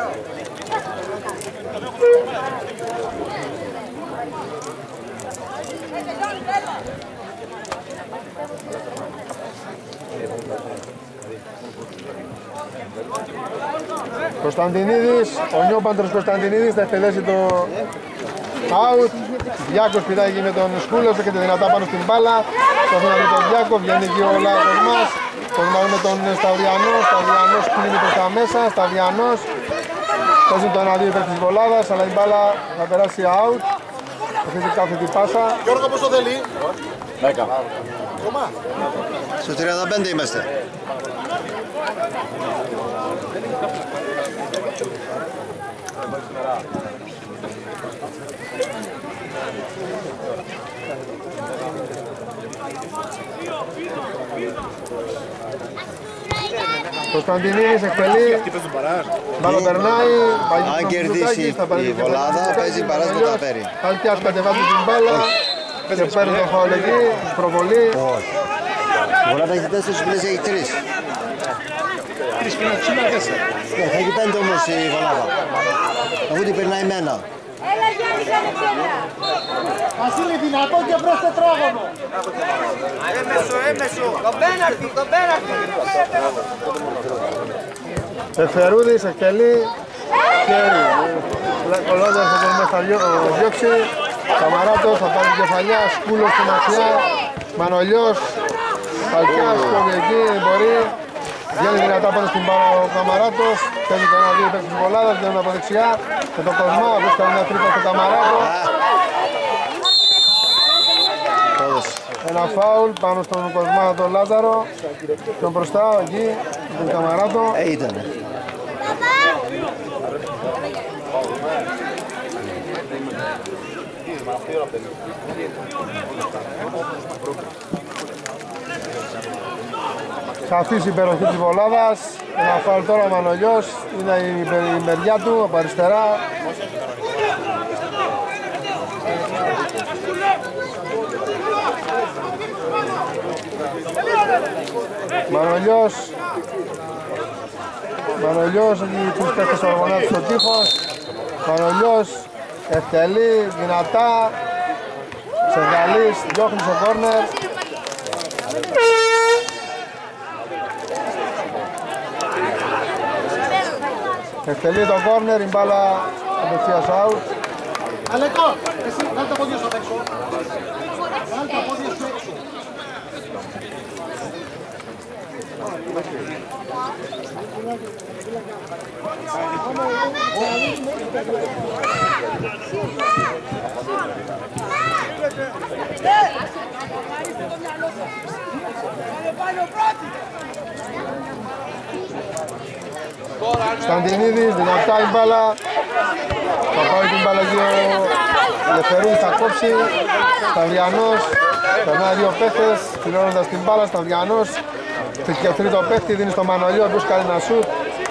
Κωνσταντινίδης, ο νιόπαντρος Κωνσταντινίδης θα εκτελέσει το out. Διάκος πηδάει εκεί με τον Σκούλος, έχετε δυνατά πάνω στην μπάλα. Προσπαθεί να βρει τον Διάκο, βγαίνει εκεί ο Λάκος μας. Κοσμάρει με τον Σταυριανό, Σταυριανός κλείνει προς τα μέσα, Σταυριανός. Παίζει το ένα δύο υπέρ της Βολάδας, αλλά η μπάλα θα περάσει out. Αυτή την κάθετη πάσα. Γιώργο, πώς το θέλει? δέκα. Στο τριάντα πέντε είμαστε. Κωνσταντινίδης εκτελεί, μπάλα περνάει. Αν κερδίσει η Βολάδα, παίζει παράς με τα πέρι. Χαλκιάς κατεβάζει την μπάλα και παίρνει το φάουλ εκεί, προβολή. Η Βολάδα έχει τέσσερις, η έχει τρεις. Τρεις πίνακες σήμερα τέσσερα. Θα έχει πέντε όμως η Βολάδα. Αφού την περνάει με ένα. Έλα Γιάννη, κάνε ξένα. Βασίλη, δυνατό και βρες τετράγωνο. Έμεσο, έμεσο. Το πέναρτι, το πέναρτι. Εφερούδης, εκτελεί. Χέρι. Κολόντας θα τον μέσα διώξει. Καμαράτος θα πάρει κεφαλιά. Σκούλος στη μαξιά. Μανολιός. Παλκιάς, κόβει εκεί, μπορεί. Βγαίνει δυνατά πάνω στην πάρα ο Καμαράτος. Θέλει τον να δει υπέρ της βολάδας, βγαίνουν από δεξιά. Και το Κοσμά, βρίσκεται μια τρύπα στο Καμαράτο. Ένα φάουλ πάνω στον Κοσμά, τον Λάζαρο. Τον μπροστά, εκεί, τον Καμαράτο. Ε, ήτανε. Σαφής υπεροχή της βολάδας. Ένα φάουλ τώρα ο Μανολιός. Είναι η, η μεριά του από αριστερά. Μανολιός. Μανολιός έχει τους παίκτες οργανάτες στο τείχος. Μανολιός εκτελεί δυνατά. Σεργαλής διώχνει στο κόρνερ. Εκτελεί το κόρνερ, η μπάλα απευθείας out. Αλεκό, εσύ βγάλε τα πόδια σου απ' έξω. Βγάλε τα πόδια σου έξω. Σταντινίδης, δυνατά η μπάλα. Θα πάει την μπάλα εκεί ο Ελευθερούς, θα κόψει. Σταυριανός, περνάει δύο παίχτες, φιλώνοντας την μπάλα. Σταυριανός, και τρίτο παίχτη, δίνει στο Μανολιό, ο οποίος κάνει ένα σουτ.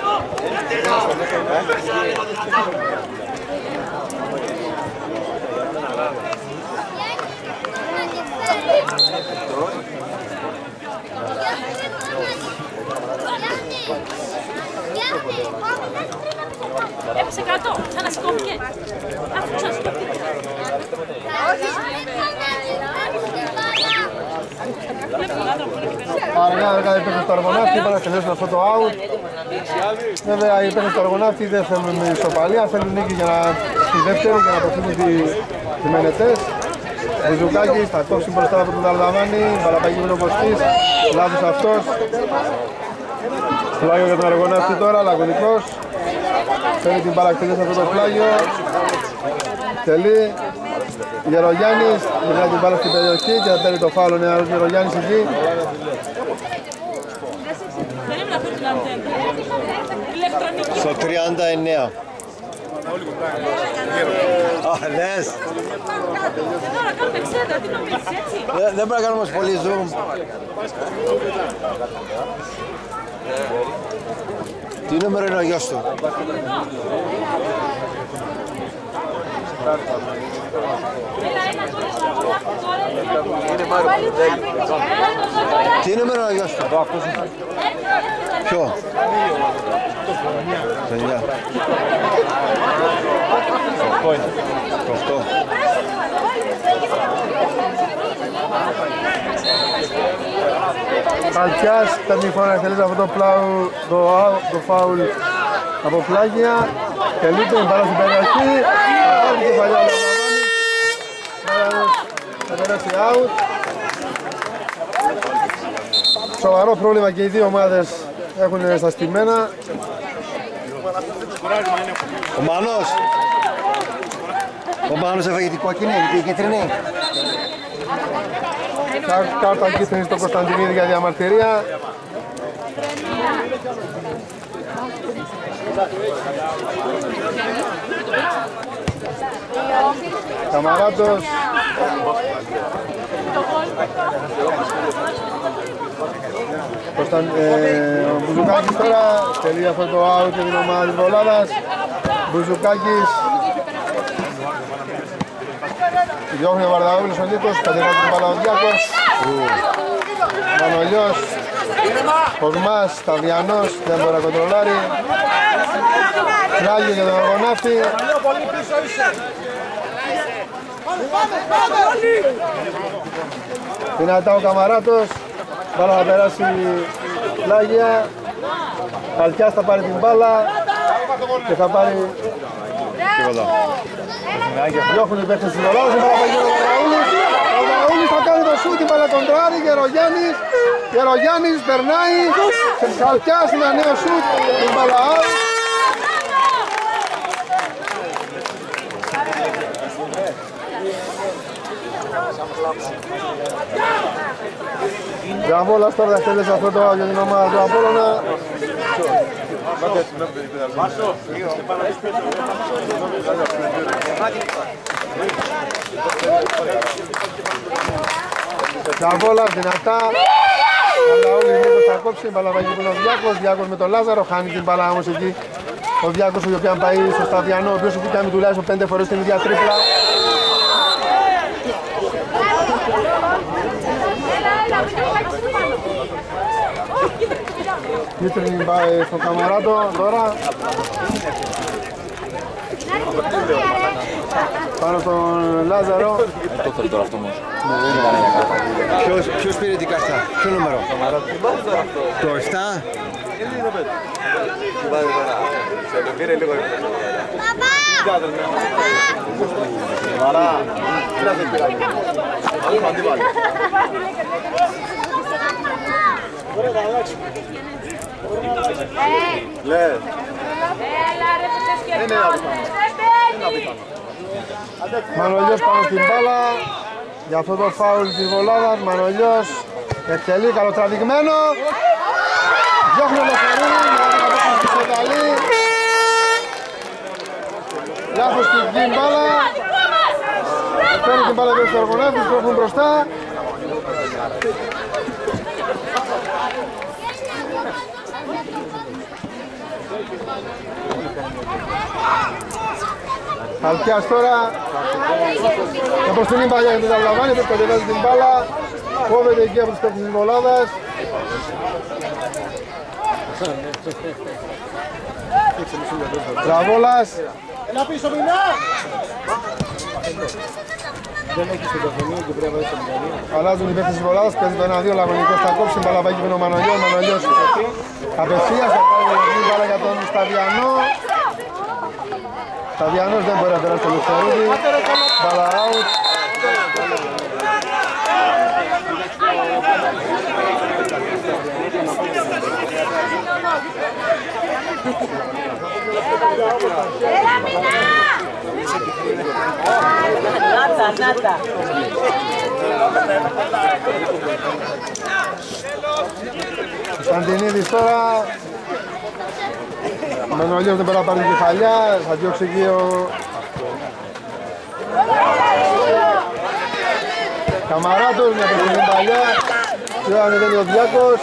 Έπεσε κάτω, ξανασηκώθηκε. Αφού ξανασηκώθηκε. Αργά αργά οι παίκτες του Αργοναύτη, είπαν να τελειώσουν αυτό το out. Βέβαια οι παίκτες του Αργοναύτη δεν θέλουν ισοπαλία, θέλουν νίκη για να στη δεύτερη και να αποφύγουν τη μενετές. Μπουζουκάκης θα κόψει μπροστά από τον Ταλδαμάνη, παραπαγεί με τον Κωστής, λάθος αυτός. Φλάγιο για τον Αργοναύτη τώρα, Λαγωνικός. Θέλει την παρακτηρία σε αυτό το φλάγιο. Τελεί. Γερογιάννης, μιλάει την μπάλα στην περιοχή και θα παίρνει το φάουλο νεαρός Γερογιάννης εκεί. Στο τριάντα εννέα. Α, λες. Δεν πρέπει να κάνουμε όμως πολύ zoom. Τι νούμερο είναι ο γιος του? Τι νούμερο είναι ο γιος του? Ποιο? Το εννιά. Το οκτώ. Παλκιάς, παίρνει φορά να τελείται αυτό το, πλάου, το, το φάουλ από φλάγια. Τελείται, μπάλα στην περιοχή. Θα πάρει κεφαλιά ο Λαμανώνης. Θα περάσει out. Σοβαρό πρόβλημα και οι δύο ομάδες έχουν στα στημένα. Ο Μάνος. Ο Μάνος έφαγε την κόκκινη, την κίτρινη. Κάρτα κίτρινη στο Κωνσταντινίδη για διαμαρτυρία. Καμαράτος. Κωνσταν, ε, ο Μπουζουκάκης τώρα τελεί αυτό το out για την ομάδα της Βολάδας. Μπουζουκάκης. Διώχνει ο Βαρδαούλης ο Νίκος, κατεβάζει την μπάλα ο Διάκος. Μανολιός, Κοσμάς, Σταδιανός, δεν μπορεί να κοντρολάρει. Φλάγι για τον Αργοναύτη. Δυνατά ο Καμαράτος. Μπάλα θα περάσει Φλάγια. Καλτιάς θα πάρει την μπάλα και θα πάρει... Διώχνουν οι παίκτες της Βολάδας, η μπάλα πάει γύρω ο Βαραούλης. Ο Βαραούλης θα κάνει το σούτ, την μπάλα κοντράρει, Γερογιάννης. Γερογιάννης περνάει, σε Καλτιάς ένα νέο σούτ, την μπάλα out. Γραβόλας τώρα θα εκτελέσει αυτό το για την ομάδα του Απόλλωνα. Γραβόλας δυνατά. Αλαούλης μήπως θα κόψει, μπάλα πάει γύρω ο Διάκος. Διάκος με τον Λάζαρο, χάνει την μπάλα όμως εκεί. Ο Διάκος ο οποίος πάει στο Σταδιανό, ο οποίος έχει κάνει τουλάχιστον πέντε φορές την ίδια τρίπλα. Κίτρινη πάει στο Καμαράτο τώρα. Πάνω στον Λάζαρο. Το θέλει τώρα αυτό όμως. Ποιος, ποιος πήρε την κάρτα, ποιο νούμερο? Το επτά. Μανολιός πάνω στην μπάλα. Για αυτό το φάουλ της Βολάδας, Μανολιός εκτελεί, καλοτραβηγμένο. Διώχνει ο Λεφερίδη, με τη Σεταλή. Λάθος στην μπάλα. Παίρνει την μπάλα του Αργοναύτης, τρέχουν μπροστά. Καλτιάς τώρα. Και προς την μπάλα για την Ταβλαβάνη, που κατεβάζει την μπάλα. Κόβεται εκεί από τους παίκτες της Βολάδας. Τραβόλας. Έλα πίσω μηνά! Αλλάζουν οι παίκτες της Βολάδας, παίζει το ένα δύο, Λαγωνικός θα κόψει, μπάλα πάει και ο Μανολιός, Μανολιός απευθείας θα πάρει την μπάλα για τον Σταδιανό. Σταδιανός δεν μπορεί να περάσει το Λουφτερούδι, μπάλα out. Νάτα, νάτα. Σαντινίδης τώρα. Μανολιός δεν μπορεί να πάρει την κεφαλιά, θα διώξει εκεί ο... Καμαράτος, μια περσινή παλιά. Τώρα ανεβαίνει ο Διάκος.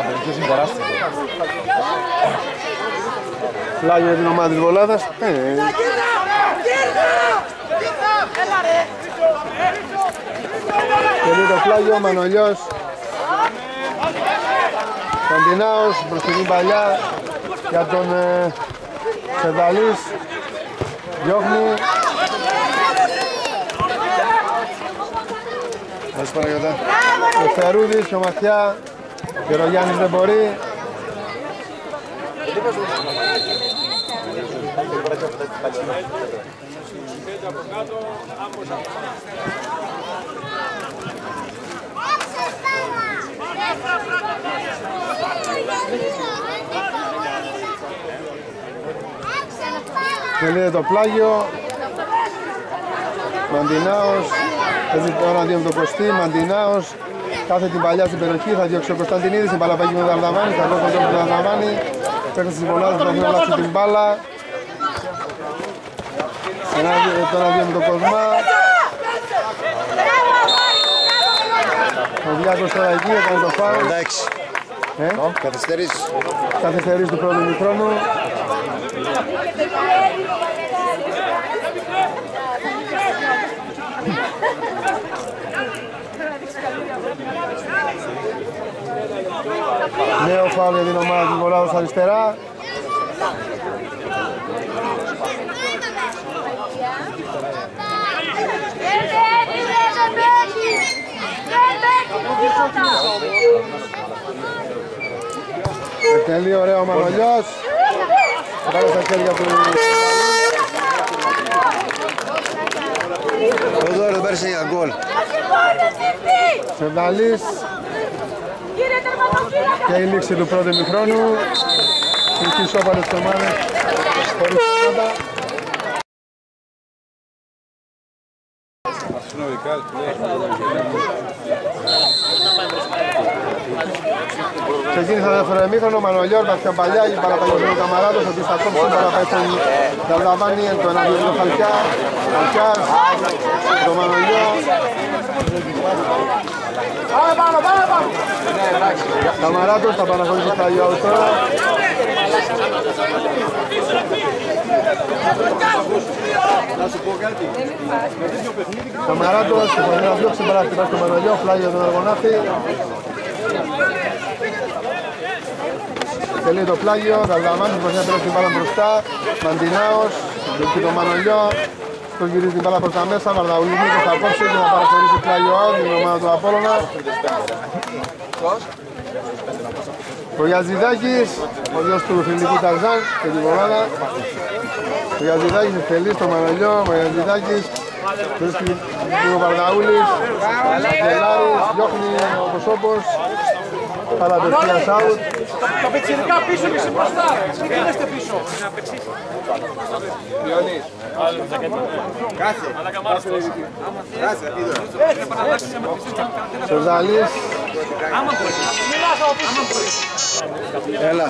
Φλάγιο για την ομάδα της Βολάδας. Τελεί το φλάγιο, Μανολιός. Κοντινάος, μπροστινή παλιά για τον ε, Σεδαλής. Διώχνει. Ευχαριστώ Παναγιώτα. Ο Φερούδης και ο Μαθιά. Και ο Γιάννης δεν μπορεί. Τελείωσε το πλάγιο. Μαντινάος. Παίζει τώρα δύο με τον Κωστή. Μαντινάος. Κάθε την παλιά στην περιοχή. Θα διώξει ο Κωνσταντινίδης. Την μπάλα πάει με τον Δαρδαβάνη. Θα δώσει τον Δαρδαβάνη. Παίρνει τις βολάδες. Θα να αλλάξει την μπάλα. Τώρα δύο με τον Κοσμά. Ο Διάκος τώρα εκεί έκανε το φάουλ. Εντάξει. Ε? Καθυστερείς. Καθυστερείς του πρώτου μικρόνου. Νέο φάουλ για την ομάδα της Βολάδος αριστερά. Εκτελεί ωραίο ο Μανολιός. Πάρε στα χέρια του. Ο Δώρο πέρασε για γκολ. Σεβδαλής. Και η λήξη του πρώτου ημιχρόνου. Έχει ισόπαλες τις ομάδες. Χωρίς θέματα. Ξεκίνησε το δεύτερο ημίχρονο, Μανολιόρ, Παπιαμπαλιάκη, παραπαγγελίου του Καμαράτος, ο Πιστακόψης, παραπάει στον Δαλδαβάνη, το εναντίον του Χαλκιά, Χαλκιάς, το Μανολιό. Πάμε πάνω, πάμε πάνω! Καμαράτος, θα παραχωρήσει το Άγιο τώρα. Καμαράτος, συμφωνεί να διώξει παρά χτυπά στο Μανολιό, φλάγιο τον Αργονάφη. Τελεί το πλάγιο, Δαλδαμάνης προσπαθεί να τρέψει την μπάλα μπροστά, Μαντινάος, δελτεί το Μανολιό, τον γυρίζει την μπάλα προς τα μέσα, Βαρδαουλίνικος θα κόψει και να παραχωρήσει πλάγιο out την ομάδα του Απόλλωνα. Ο Γιαζιδάκης, ο γιος του φιλικού Ταρζάν και την ομάδα. Ο Γιαζιδάκης εκτελεί στο Μανολιό, ο Γιαζιδάκης βρίσκει ο Βαρδαούλης, Γελάρης, διώχνει όπως όπως. Παραπευθείας out. Τα πετσιρικά πίσω και εσύ μπροστά. Μην είστε πίσω. Διονύς. Κάτσε. Κάτσε. Σερδαλής. Έλα.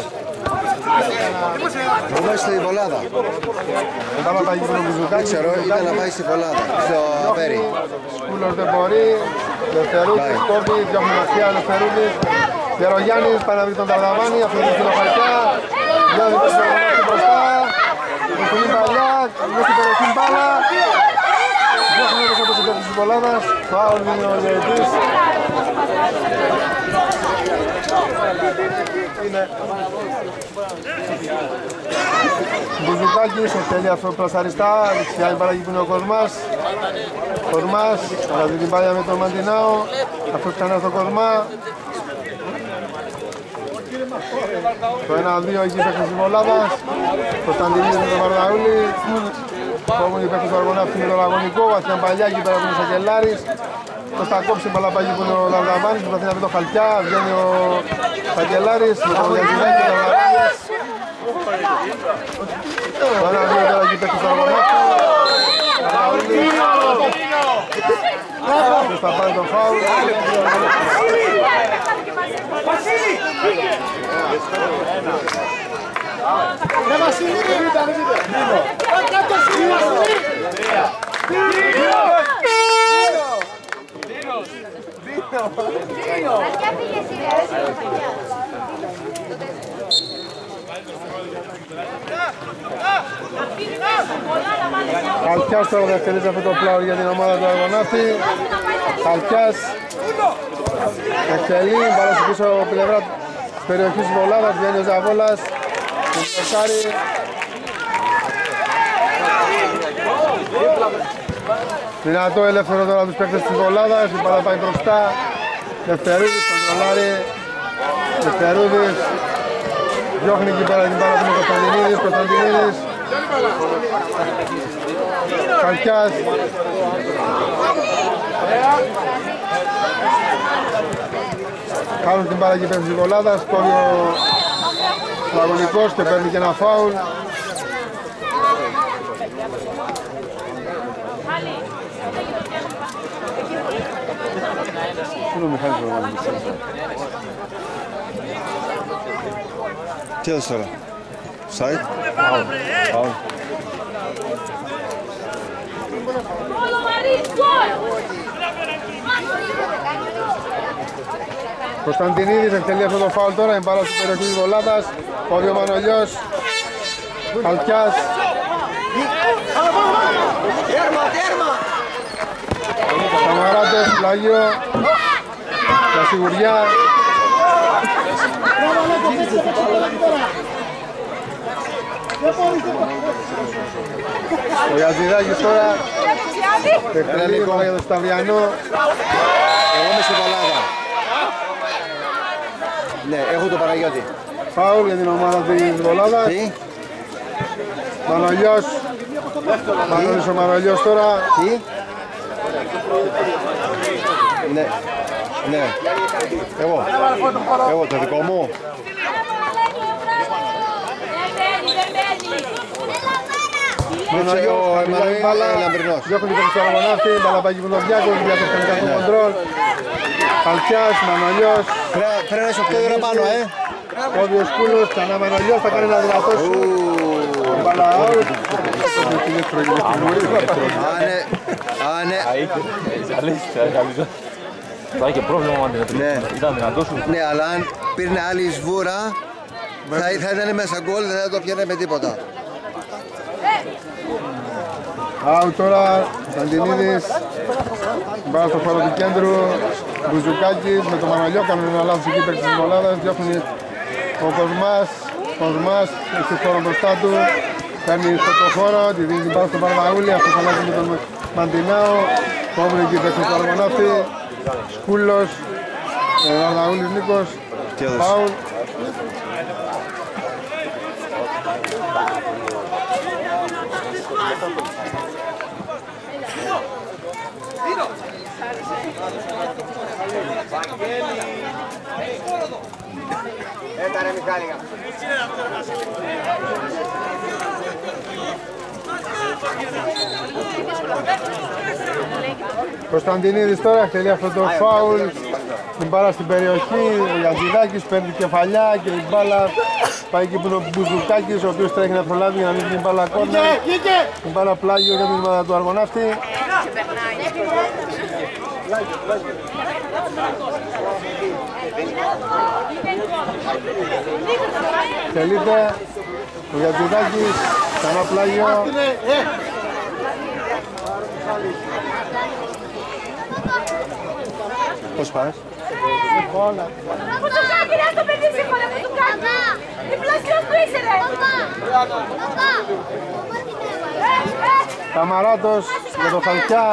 Να πάει στη Βολάδα. Μετά να πάει και τον Μπουζουκάκη. Ξέρω, ήταν να πάει στη Βολάδα. Στο Πέρι. Σκούλος δεν μπορεί. Λευτερούδης, κόβει, διώχνει μαχιά, Λευτερούδης. Γερογιάννης, πάει να βρει τον Ταρδαβάνη, αφήνει την Οχαλκιά. Γιάννη πέσει τον Οχαλκιά μπροστά. Μεσολή παλιά, μέσα στην περιοχή μπάλα. Διώχνει όπως όπως υπέρ της Βολάδας. Φάουλ είναι ο διαιτητής. Μπουζουκάκης, εκτελεί αυτό προς αριστά, δεξιά η μπάλα εκεί που είναι ο Κοσμάς. Κοσμάς, αλλάζει την πάλια με τον Μαντινάο, αυτός ξανά στο Κοσμά. Το ένα δύο εκεί παίκτες της Βολάδας, Κωνσταντινίδης με τον Βαρδαούλη. Κόμουν οι παίκτες του Αργονάφτη με τον Αγωνικό, Βασιάν Παλιάκη πέρα που είναι ο Σακελάρης. Το στα κόψει μπαλαπάκι που είναι ο Δαλδαβάνης, προσπαθεί να βρει το Χαλκιά, βγαίνει ο Σακελάρης με τον Διαζιδάκη και τον Δαλδαβάνης. Το ένα δύο τώρα εκεί παίκτες του Αργονάφτη. Ποιος θα πάρει τον φάουλ. Ρε Βασίλη, δεν ήταν, δεν ήταν. Κάτω σου, Βασίλη. Χαλκιάς τώρα δευτερίζει αυτό το πλάο για την ομάδα του Αργονάφτη. Χαλκιάς εκτελεί, μπάλα στην πίσω πλευρά της περιοχής της Βολάδας, βγαίνει ο Ζαβόλας. Τον Πεσάρη. Δυνατό ελεύθερο τώρα τους παίκτες της Βολάδας, η μπάλα πάει μπροστά. Δευτερούδης, κοντρολάρει. Δευτερούδης. Διώχνει εκεί πέρα την μπάλα του με Κωνσταντινίδης, Κωνσταντινίδης. Χαλκιάς. Κάνουν την μπάλα εκεί πέρα της Βολάδας, κόβει ο Αγωνικός και παίρνει και ένα φάουλ. Είναι ο Μιχάλης Βαρβαλής. Τι έδωσε τώρα. Σάιτ. Φάουλ. Κωνσταντινίδης εκτελεί αυτό το φάουλ τώρα, είναι πάρα στην περιοχή της Βολάδας. Κόβει ο Μανολιός. Χαλκιάς. Τέρμα, τέρμα. Καμαράτος, πλάγιο. Για σιγουριά. Ο Γιαζιδάκης τώρα. Εκτελεί τώρα για τον Σταβιανό. Εγώ είμαι στη Βολάδα. Ναι, έχω τον Παναγιώτη. Φάουλ για την ομάδα της Βολάδας. Τι. Μανολιός. Μανώλης ο Μανολιός τώρα. Τι. Ναι. Ναι. Εγώ. Εγώ το δικό μου. Μανολιός, ο Εμμανουήλ Λαμπρινός. Διώχνει τον Σαραγωνάφτη, μπαλαπάκι που τον Διάκος, διατεχνικά του κοντρόλ. Παλτιάς, Μανολιός. Πρέπει να είσαι οκτώ ώρα πάνω, ε. Κόβιος Κούλος, ξανά Μανολιός, θα κάνει ένα δυνατό σου. Μπαλά out. Άνε. Άνε. Θα είχε πρόβλημα με την τρίτη. Ήταν δυνατό σου. Ναι, αλλά αν πήρνε άλλη σβούρα, θα ήταν μέσα γκολ, δεν θα το πιάνε με τίποτα. Out τώρα, Καντινίδης. Μπάλα στο χώρο του κέντρου. Μπουζουκάκης με τον Μανολιό, κάνουν ένα λάθος εκεί παίκτης της Βολάδας. Διώχνει ο Κοσμάς. Κοσμάς έχει χώρο μπροστά του. Παίρνει στο το χώρο, τη δίνει την μπάλα στον Παρδαούλη. Αυτός αλλάζει με τον Μαντινάο. Κόβουν εκεί παίκτης του Αργοναύτη. Σκούλος. Παρδαούλης Νίκος. Φάουλ. Έλα ρε Μιχάλη. Κωνσταντινίδης τώρα εκτελεί αυτό το φάουλ. Την μπάλα στην περιοχή, ο Γιαντζιδάκης παίρνει την κεφαλιά και η μπάλα πάει εκεί που είναι ο Μπουζουκάκης, ο οποίος τρέχει να προλάβει για να μην την μπάλα κόρνα. Την μπάλα πλάγιο για την ομάδα του Αργοναύτη. Τελείται ο Γιαντζιδάκης, ξανά πλάγιο. Πώς πας? Κουτουκάκι, ρε το παιδί σίγουρα, κουτουκάκι. Τι πλασιός του είσαι ρε. Καμαράτος για το Χαλκιά.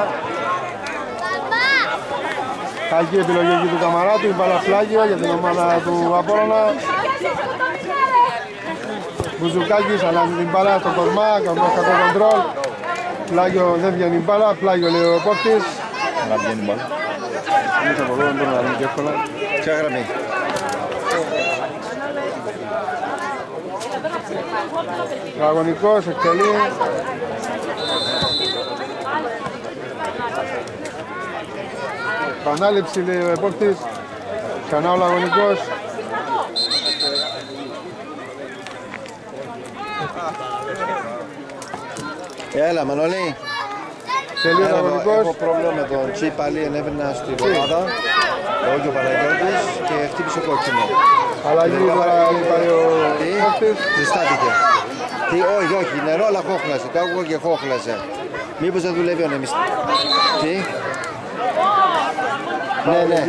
Κακή επιλογή εκεί του Καμαράτου, η μπάλα πλάγιο για την ομάδα του Απόλλωνα. Μπουζουκάκης αλλάζει την μπάλα στον Κοσμά, Κοσμάς κατά κοντρόλ. Πλάγιο δεν βγαίνει η μπάλα, πλάγιο λέει ο Πόκτης. Να βγαίνει η μπάλα. Εμείς από εδώ δεν μπορούμε να δούμε και εύκολα. Ποια γραμμή? Ο αγωνικός εκτελεί. Πανάληψη λέει ο επόπτης. Ξανά ο αγωνικός. Έλα Μανώλη. Τελείω ο αγωνικός. Έχω πρόβλημα με τον Τσι, πάλι ενέβαινα στη βολάδα. Εγώ και ο Παναγιώτης και χτύπησε κόκκινο. Αλλαγή τώρα είπα ο επόπτης. Ζεστάθηκε. Τι, όχι, όχι, νερό αλλά χόχλασε. Το άκουγα και χόχλασε. Μήπως δεν δουλεύει ο νεμιστής. Τι. Ναι, ναι.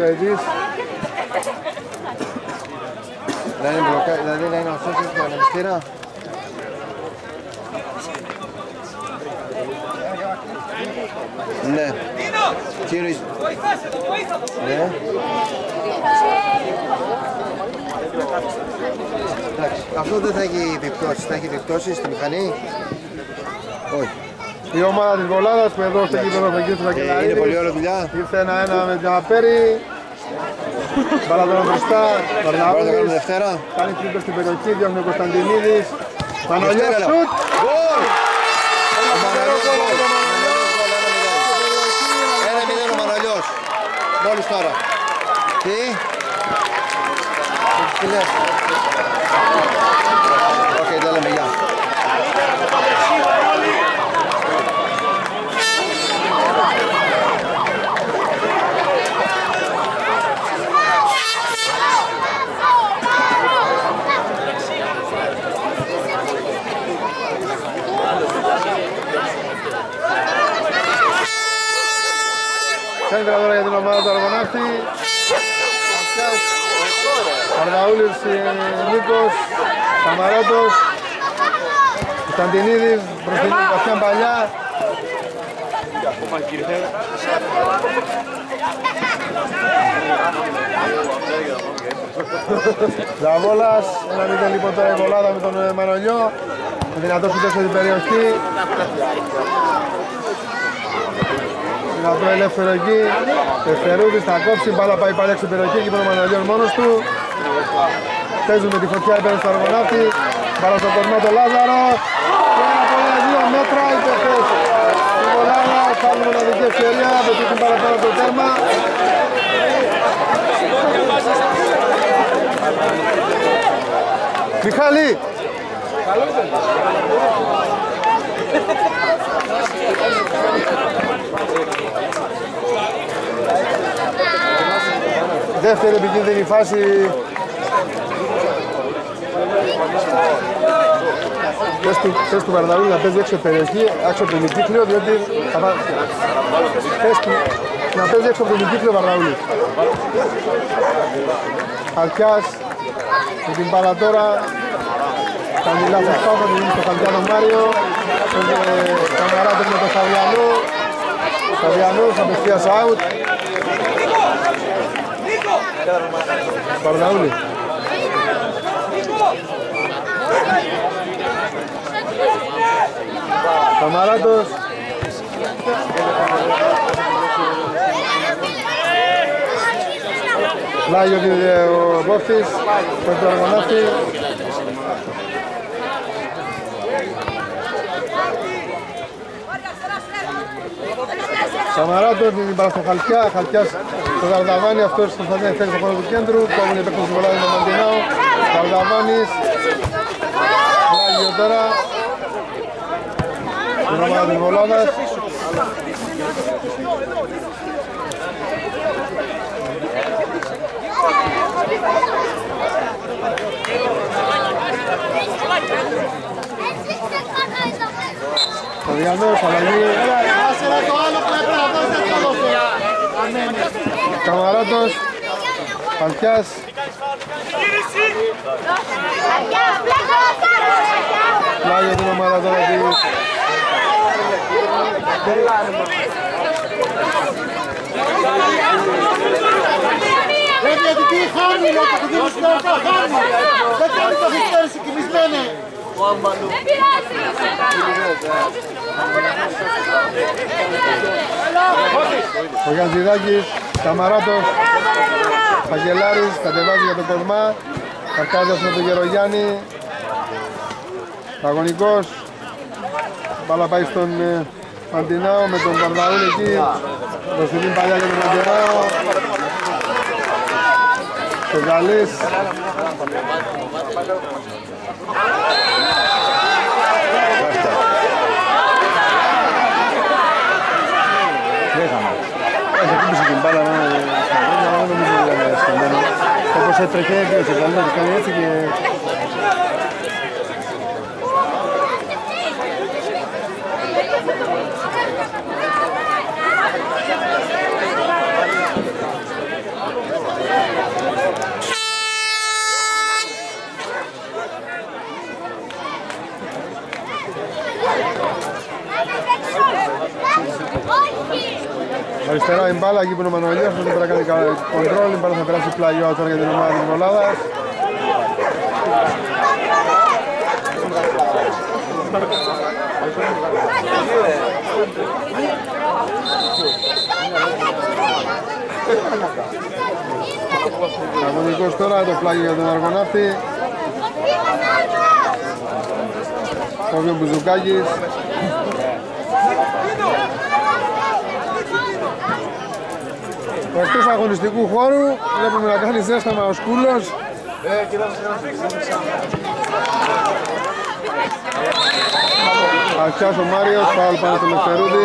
Δηλαδή, μπλοκα... δηλαδή να είναι ο σώσος του ανεμιστήρα. Ναι. Τι εννοείς? Ναι. Εντάξει, αυτό δεν θα έχει επιπτώσεις. Θα έχει επιπτώσεις στη μηχανή. Όχι. Η ομάδα της Βολάδας που εδώ στο κήπεδο Βεγγίου του Βακελαρίδης. Είναι πολύ ωραία δουλειά. Ήρθε ένα-ένα με την Απέρη. Μπάλα τώρα μπροστά. Παρναούλης. Δευτέρα. Κάνει τρίπλο στην περιοχή, διώχνει ο Κωνσταντινίδης. Μανολιός σουτ. Γκολ! Ο Μανολιός γκολ. ένα μηδέν ο Μανολιός. Μόλις τώρα. Τι? Τι λες? Οκ, τα λέμε, γεια. Κέντρα τώρα για την ομάδα του Αργοναύτη. Αρδαούλης Νίκος, Καμαράτος, Κωνσταντινίδης, μπροστά την Παλιά. Ζαβόλας, ένα μηδέν λοιπόν τώρα η βολάδα με τον Μανολιό. Δυνατό σου στην περιοχή. Δυνατό ελεύθερο εκεί. Δευτερούδης θα κόψει, μπάλα πάει πάλι έξω στην περιοχή και ο Μανολιός μόνος του. Παίζουν με τη φωτιά υπέρ στο Αργονάτη. Μπάλα στο κορμό το Λάζαρο. Και από ένα δύο μέτρα υπερθές. Η βολάδα, κάνουμε μοναδική ευκαιρία, πετύχουν παραπάνω το τέρμα. Μιχάλη! Δεύτερη επικίνδυνη φάση. Θες του Βαρδαούλη να παίζει έξω περιοχή, έξω από το ημικύκλιο, διότι θα πά... Θες του να παίζει έξω από το ημικύκλιο Βαρδαούλη. Χαλκιάς με την μπάλα τώρα. Κάνει λάθος πάω, θα δίνει στο Χαλκιάνο Μάριο. Τον Καμαράτος με τον Σαβιανού. Σαβιανούς απευθείας out. Βαρδαούλη. Καμαράτος. Λάγιο ο Μπόφτης, τον το Αργονάφτη. Καμαράτος, την παρά στο Χαλκιά, Χαλκιάς στο Γαρδαβάνι, αυτός προσπαθεί να φέρει στο χώρο του κέντρου, κόβουν οι παίκτες του Βολάδου με Μαντινάου, Γαρδαβάνης, Λάγιο τώρα, την ομάδα της Βολάδας. Ο Διανός, αλλαγή. Καμαράτος, Χαλκιάς. Πλάγιο την ομάδα τώρα της. Γιατί τι χάνει, να το δίνεις στην αρχά, χάνει. Δεν κάνει το χιστέρηση κοιμισμένε. Δεν πειράζει. Ο Γιαντζηδάκης, Καμαράτος, Αγγελάρης, κατεβάζει για τον Κοσμά. Αρκάδιος με τον Γερογιάννη. Αγωνικός. Μπάλα πάει στον Μαντινάο με τον Καρδαούλη εκεί. Προς την παλιά για τον Μαντινάο. Ο Γαλλής. Έχει χτύπησε την μπάλα να νομίζω ότι είναι σκεμμένο. Όπως έτρεχε και ο Σεγαλής κάνει έτσι και... Αριστερά η μπάλα, εκεί που είναι ο Μανουελιός, θα πρέπει να κάνει κοντρόλ, η μπάλα θα περάσει πλάγιο τώρα για την ομάδα της Βολάδας. Αγωνικός τώρα, το πλάγιο για τον Αργοναύτη. Φόβιο Μπουζουκάκης. Εκτός αγωνιστικού χώρου, βλέπουμε να κάνει ζέσταμα ο Σκούλος. Αχιάς ο Μάριος, φάουλ πάνω στο Λευτερούδη.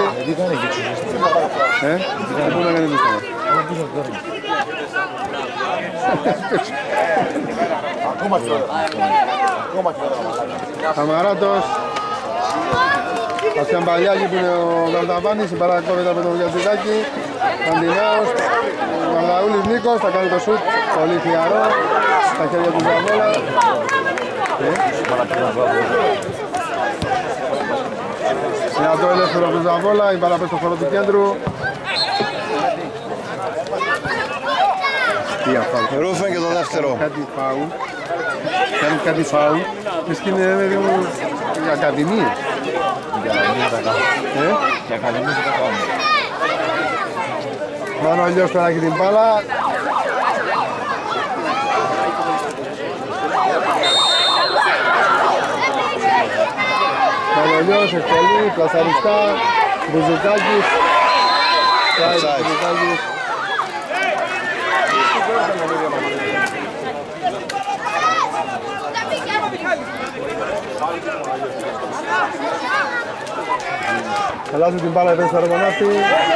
Ε, πού να κάνει ζέσταμα. Ακόμα και ώρα. Καμαράτος. Ασιαμπαλιάκη που είναι ο Γαλταβάνης, η παρακόβεται από τον Γιαντζηδάκη. Καντινάος, ο Γαλαούλης Νίκος, θα κάνει το σουτ, πολύ χιαρό, στα χέρια του Ζαβόλα. Δυνατό ελεύθερο του Ζαβόλα, η μπάλα πες στο χώρο του κέντρου. Τι αφάου. Ρούφεν και το δεύτερο. Κάτι φάου. Κάνει κάτι φάου. Λες και είναι οι ακαδημίες. Για ακαδημίες δεν τα κάνουμε. Μανολιός περάκι την μπάλα. Μανολιός, εκτελεί, πλασαριστά, Μπουζουκάκης. Μπουζουκάκης. Αλλάζει την μπάλα εδώ στο Αργονάτη.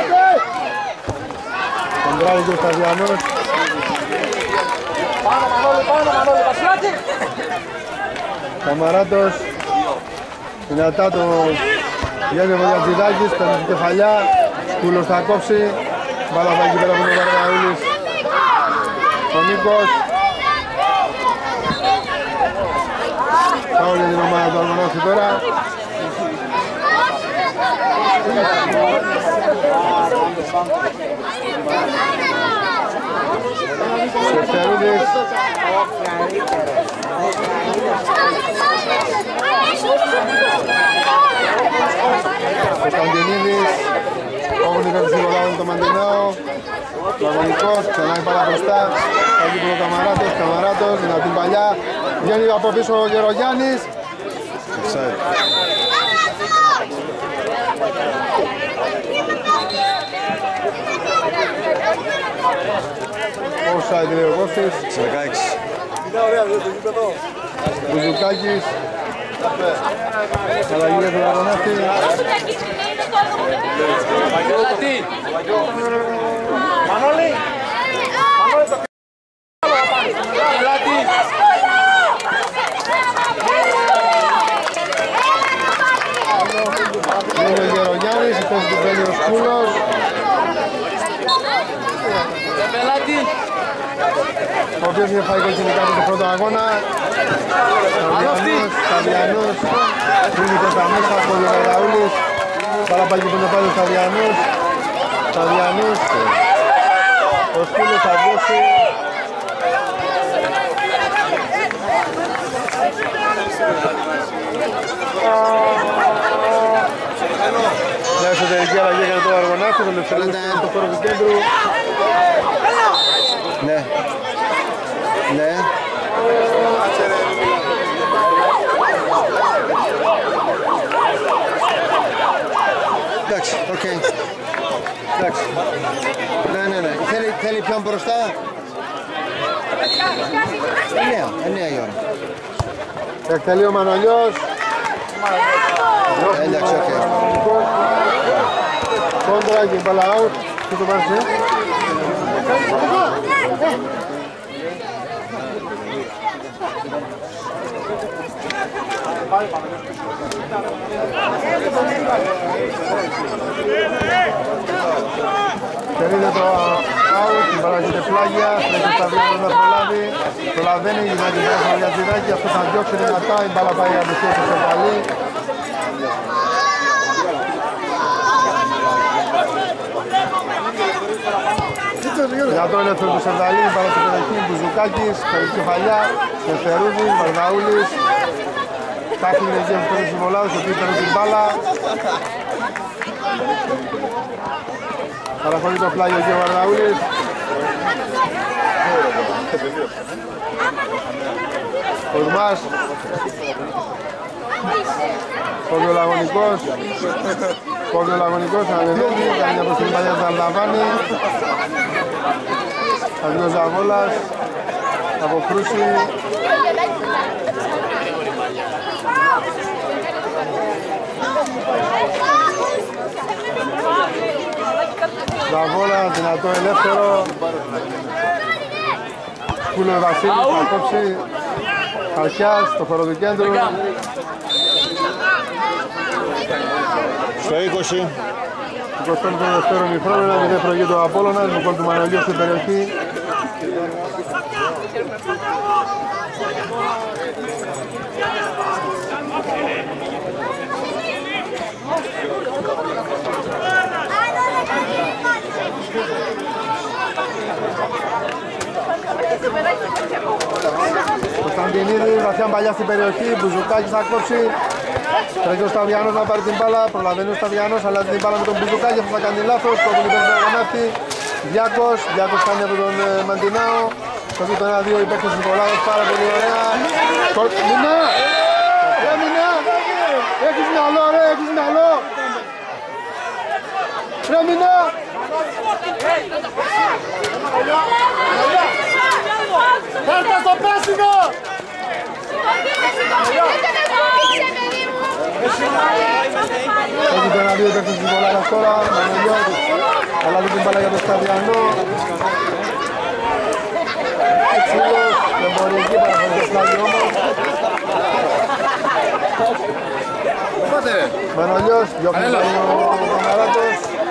Κοντράρει και ο Σταδιανός. Πάνω Μανώλη, πάνω Μανώλη, Βασιλάκη! Καμαράτος. Δυνατά το Γιάννη Βογιατζηδάκης, παίρνει την κεφαλιά. Κούλος θα κόψει. Μπάλα θα εκεί πέρα από τον Βαρδαούλης. Ο Νίκος. Πάω για την ομάδα του Αργονάτη τώρα. Σεφτερούδης. Ο Καντινίδης.Όγνη δεν συμβολάβουν το Μαντινάο. Λαγωνικός, ξανά η μπάλα μπροστά. Εκεί που ο Καμαράτος, Καμαράτος, δυνατή παλιά. Βγαίνει από πίσω ο Γερογιάννης. Offside λέει ο Κώστης. δεκαέξι. Μπουζουκάκης. Αλλαγή για τον Αργονάτη. Μανώλη! Μανώλη το Είναι ο Γερογιάννης, η θέση του παίρνει ο Σκούλος. Ο οποίος είχε φάει κοκκινικά στο πρώτο αγώνα. Σταδιανός, Σταδιανός, δίνει προς τα μέσα από τον Βαρδαούλης. Παραπάγει που είναι πάλι ο Σταδιανός. Σταδιανός. Ο Σκούλος θα βγώσει. Μια εσωτερική αλλαγή για τον Αργονάκη, τον Λευθερίδη στο χώρο του κέντρου. Ναι. Ναι. Εντάξει, οκ. Εντάξει. Ναι, ναι, ναι. Θέλει, θέλει ποιον μπροστά. Εννέα, εννέα η ώρα. Εκτελεί ο Μανολιός. Εντάξει, οκ. Κόντρα και μπάλα out. Τι το πάρεις, ε? Τελείται το out, την παραγγείται πλάγια, πρέπει στα δύο να προλάβει. Προλαβαίνει, γυρνάει την πέρα για Τζιδάκη, αυτό θα διώξει δυνατά, η μπάλα πάει αντιστοιχεία στο Σεβδαλή. Για το ελεύθερο του Σεβδαλή, η μπάλα στην περιοχή, Μπουζουκάκης, παίρνει κεφαλιά, Ελευθερούδης, Βαρδαούλης. Τάχνει εκεί από τον Συμβολάδος, ο οποίος παίρνει την μπάλα. Παραχωρεί το πλάγιο και ο Βαρδαούλης. Κοσμάς. Πόδιο Λαγωνικός. Πόδιο Λαγωνικός, ανεβαίνει, κάνει μια προς την παλιά του Αλαβάνη. Αγγλός Ζαβόλας. Από Κρούση. Ζαβόλα, δυνατό ελεύθερο. Κούλο Βασίλη, θα κόψει. Χαλκιάς, στο χώρο του κέντρου. Στο είκοσι. εικοστό των δεύτερων μηχρών, ένα μηδέν προηγείται ο Απόλλωνας, με κόλ του Μανολιού στην περιοχή. Κωνσταντινίδης, βαθιά παλιά στην περιοχή, Μπουζουκάκης θα κόψει. Τρέχει ο Σταβιανός να πάρει την μπάλα, προλαβαίνει ο Σταβιανός, αλλά την μπάλα με τον Μπουζουκάκη, αυτό θα κάνει λάθος, το πολύ πέρα το γονάτι. Διάκος, Διάκος κάνει από τον Μαντινάο. Κόβει το ένα δύο, οι παίκτες της Νικολάου, πάρα πολύ ωραία. Μινά! Ρε Μινά! Έχεις μυαλό, ρε, έχεις μυαλό! Ρε Μινά! Κάρτα στο πράσινο! Έχει το ένα δύο παίκτες της Νικολάου τώρα, Μανολιώτης. Αλλά δει την μπάλα για το Σταδιανό. Εξήλος, δεν μπορεί εκεί, παραφορές πλάγι όμως. Μανολιός, διώχνει ο Καμαράτος.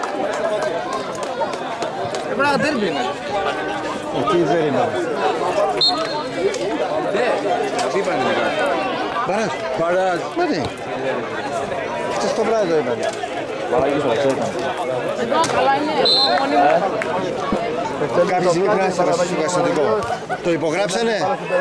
Έπρεπε να τέρμπι είναι. Εκεί δεν είναι. Τι είπανε μετά. Παράς. Παράς. Με τι. Χτες το βράδυ το είπανε. Παραγγείς όλα, ξέρετε. Εδώ καλά είναι. Κάποιοι σημείχνουν να σεβαστούν στο καστατικό. Το υπογράψανε.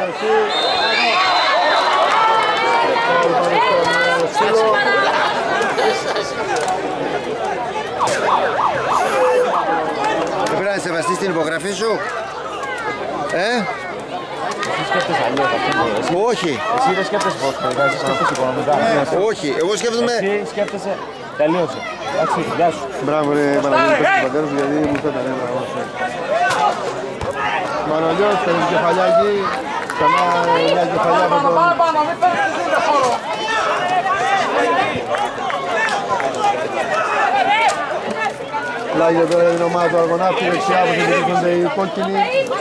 Πρέπει να σεβαστείς την υπογραφή σου. Ε, Εσύ σκέφτεσαι αλλιώς αυτό. όχι, Εσύ δεν σκέφτεσαι πώς παιδιά, εσύ σκέφτεσαι οικονομικά. όχι. Εγώ σκέφτομαι. Εσύ σκέφτεσαι, τελείωσε. Εντάξει, γεια σου. Μπράβο ρε Παναγιώτη, πες του πατέρας γιατί μου φέτανε ένα όσο. Μανολιός, παίρνει κεφαλιάκι. Ξανά μια κεφαλιά από τον... Πλάγιο τώρα για την ομάδα του Αργοναύτη, δεξιά όπως επιτύχονται οι κόκκινοι.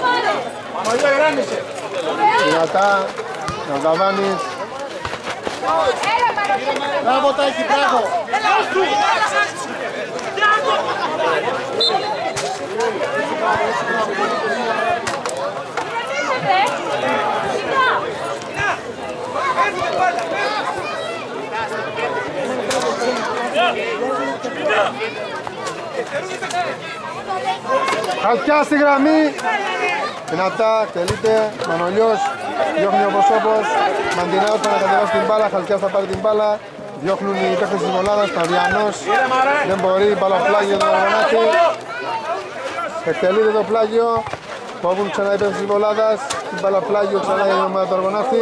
Δυνατά, Ναγκαβάνης. Μπράβο Τάκη, μπράβο! Χαλκιά στη γραμμή. Δυνατά, τελείται, Μανολιός, διώχνει ο Ποσόπος. Μαντινάος θα κατεβάσει την μπάλα, Χαλκιάς θα πάρει την μπάλα. Διώχνουν οι παίκτες της Μολάδας, Σταδιανός. Δεν μπορεί, μπάλα πλάγιο το Αργονάτη. Εκτελείται το πλάγιο. Κόβουν ξανά οι παίκτες της Μολάδας. Την μπάλα πλάγιο ξανά για την ομάδα του Αργονάτη.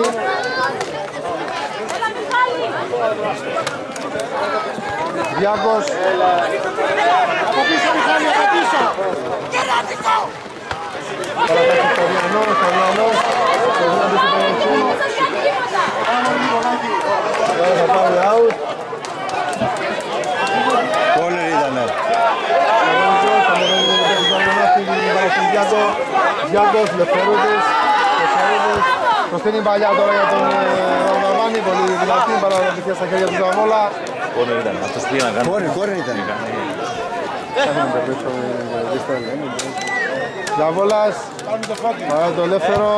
Διάκος. Από πίσω Μιχάλη, από πίσω! Παρακάτω Σταδιανός, Σταδιανός. Πρέπει να μπει στην περιοχή. Τώρα θα πάρει out. Κόλερ ήτανε. Διάκος, Λευτερούτης. Λευτερούτης. Προστείνει παλιά τώρα για τον Ραβδαβάνη. Πολύ δυνατή, παραδοτική στα χέρια του Ζαβόλα. Κόρνερ ήταν, αυτός πήγε να κάνει. Κόρνερ, κόρνερ ήτανε. Ζαβόλας, παρά το ελεύθερο.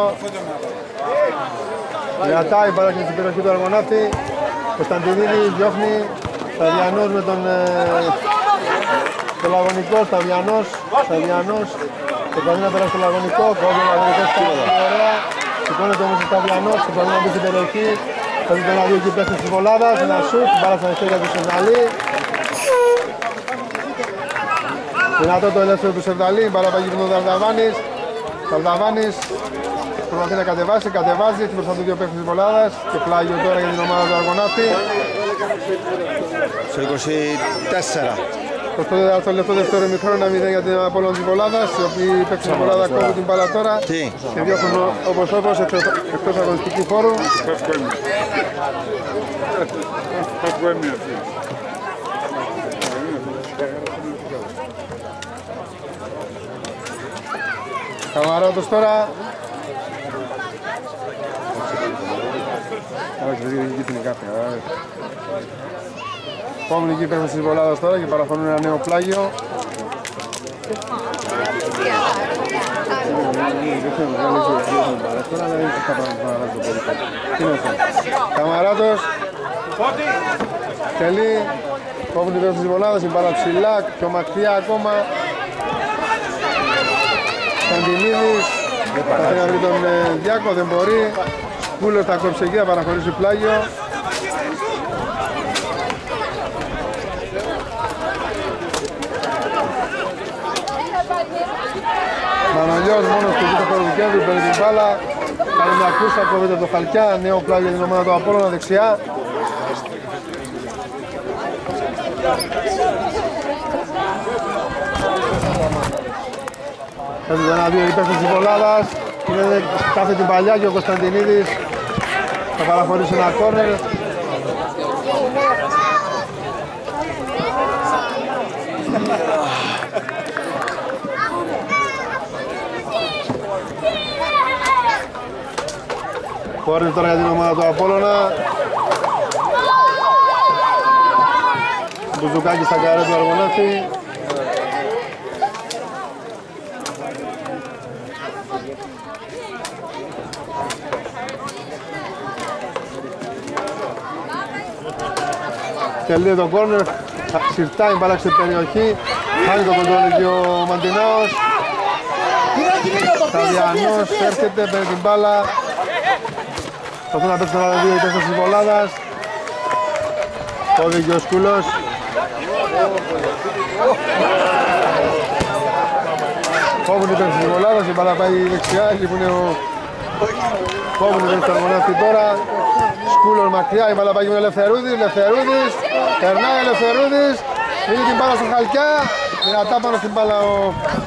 Δυνατά η μπάλα και στην περιοχή του Αργοναύτη. Κωνσταντινίδης διώχνει. Σταδιανός με τον το λαγωνικό. Σταδιανός, Σταδιανός. Προσπαθεί να περάσει το λαγωνικό. Κόβει ο λαγωνικός πολύ ωραία. Σηκώνεται όμως ο Σταδιανός. Προσπαθεί να μπει στην περιοχή. Θα δει τον αδείο εκεί παίχτες της Βολάδας. Ένα σουτ. Μπάλα στα χέρια του Σερδαλή. Δυνατό το ελεύθερο του Σερδαλή. Μπάλα παγεί από τον Δαρδαβάνης. Δαρδαβάνης προσπαθεί να κατεβάσει, κατεβάζει έτσι μπροστά του δύο παίκτες της Βολάδας και πλάγιο τώρα για την ομάδα του Αργοναύτη. Στο είκοσι τέσσερα. Στο λεπτό δεύτερο ημιχρόνο μηδέν για την Απόλλων της Βολάδας, οι οποίοι παίξουν της Βολάδα κόβουν την μπάλα τώρα Τι. και διώχνουν όπως όπως εκτός αγωνιστικού χώρου. Καμαράτος τώρα. Πάμε εκεί πέρα στις Βολάδας τώρα και παραχωρούν ένα νέο πλάγιο. Καμαράτος. Τελεί. Κόβουν την πέρα στις Βολάδας, η μπάλα ψηλά, πιο μακριά ακόμα. Καντινίδης, Θα θέλει να βρει τον Διάκο, δεν μπορεί. Σκούλος θα κόψει εκεί, θα παραχωρήσει πλάγιο. Μανολιός μόνος του εκεί το χωροδικέδου, παίρνει την μπάλα. Κάνει μια κούρσα, κόβεται από το Χαλκιά, νέο πλάγιο για την ομάδα του Απόλλωνα δεξιά. Έχει ένα δύο υπέρ της Βολάδας, κάθε την παλιά και ο Κωνσταντινίδης θα παραχωρήσει ένα κόρνερ. Κόρνερ τώρα για την ομάδα του Απόλλωνα. Μπουζουκάκης στα καρέ του Αργονάτη. Τελείω το κόρνερ, συρτάει μπάλα στην περιοχή, χάνει το κοντρόλ και ο Μαντινάος. Σταδιανός έρχεται, παίρνει την μπάλα. Προσπαθούν να παίξουν άλλα δύο υπέρ της Βολάδας. Κόβει και ο Σκούλος. Κόβουν υπέρ της Βολάδας, η μπάλα πάει δεξιά, εκεί που είναι ο... Κόβουν υπέρ της Αργονάτη τώρα. Σκούλος μακριά, η μπάλα πάει με Ελευθερούδης, Ελευθερούδης, περνάει Ελευθερούδης, δίνει την μπάλα στον Χαλκιά, δυνατά πάνω στην μπάλα ο...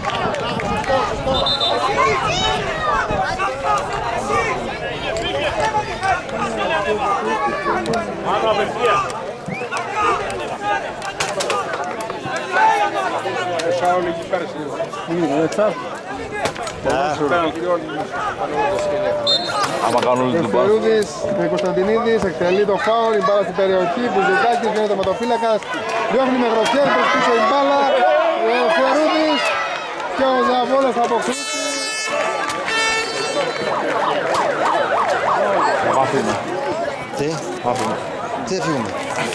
Μάνο απευθεία. Εσάω λίγη πέραση. Είναι, έτσι. Άμα κάνουν όλη την πάση. Ελευθερούδης με Κωνσταντινίδης, εκτελεί το φάουλ, η μπάλα στην περιοχή, Μπουζουκάκης βγαίνει το ματοφύλακας, διώχνει με γροθιέρ, προς πίσω η μπάλα, ο Ελευθερούδης και ο Ζαβόλας θα αποκτήσει. Άφηνα. Τι, Άφηνα. τι έφυγουμε.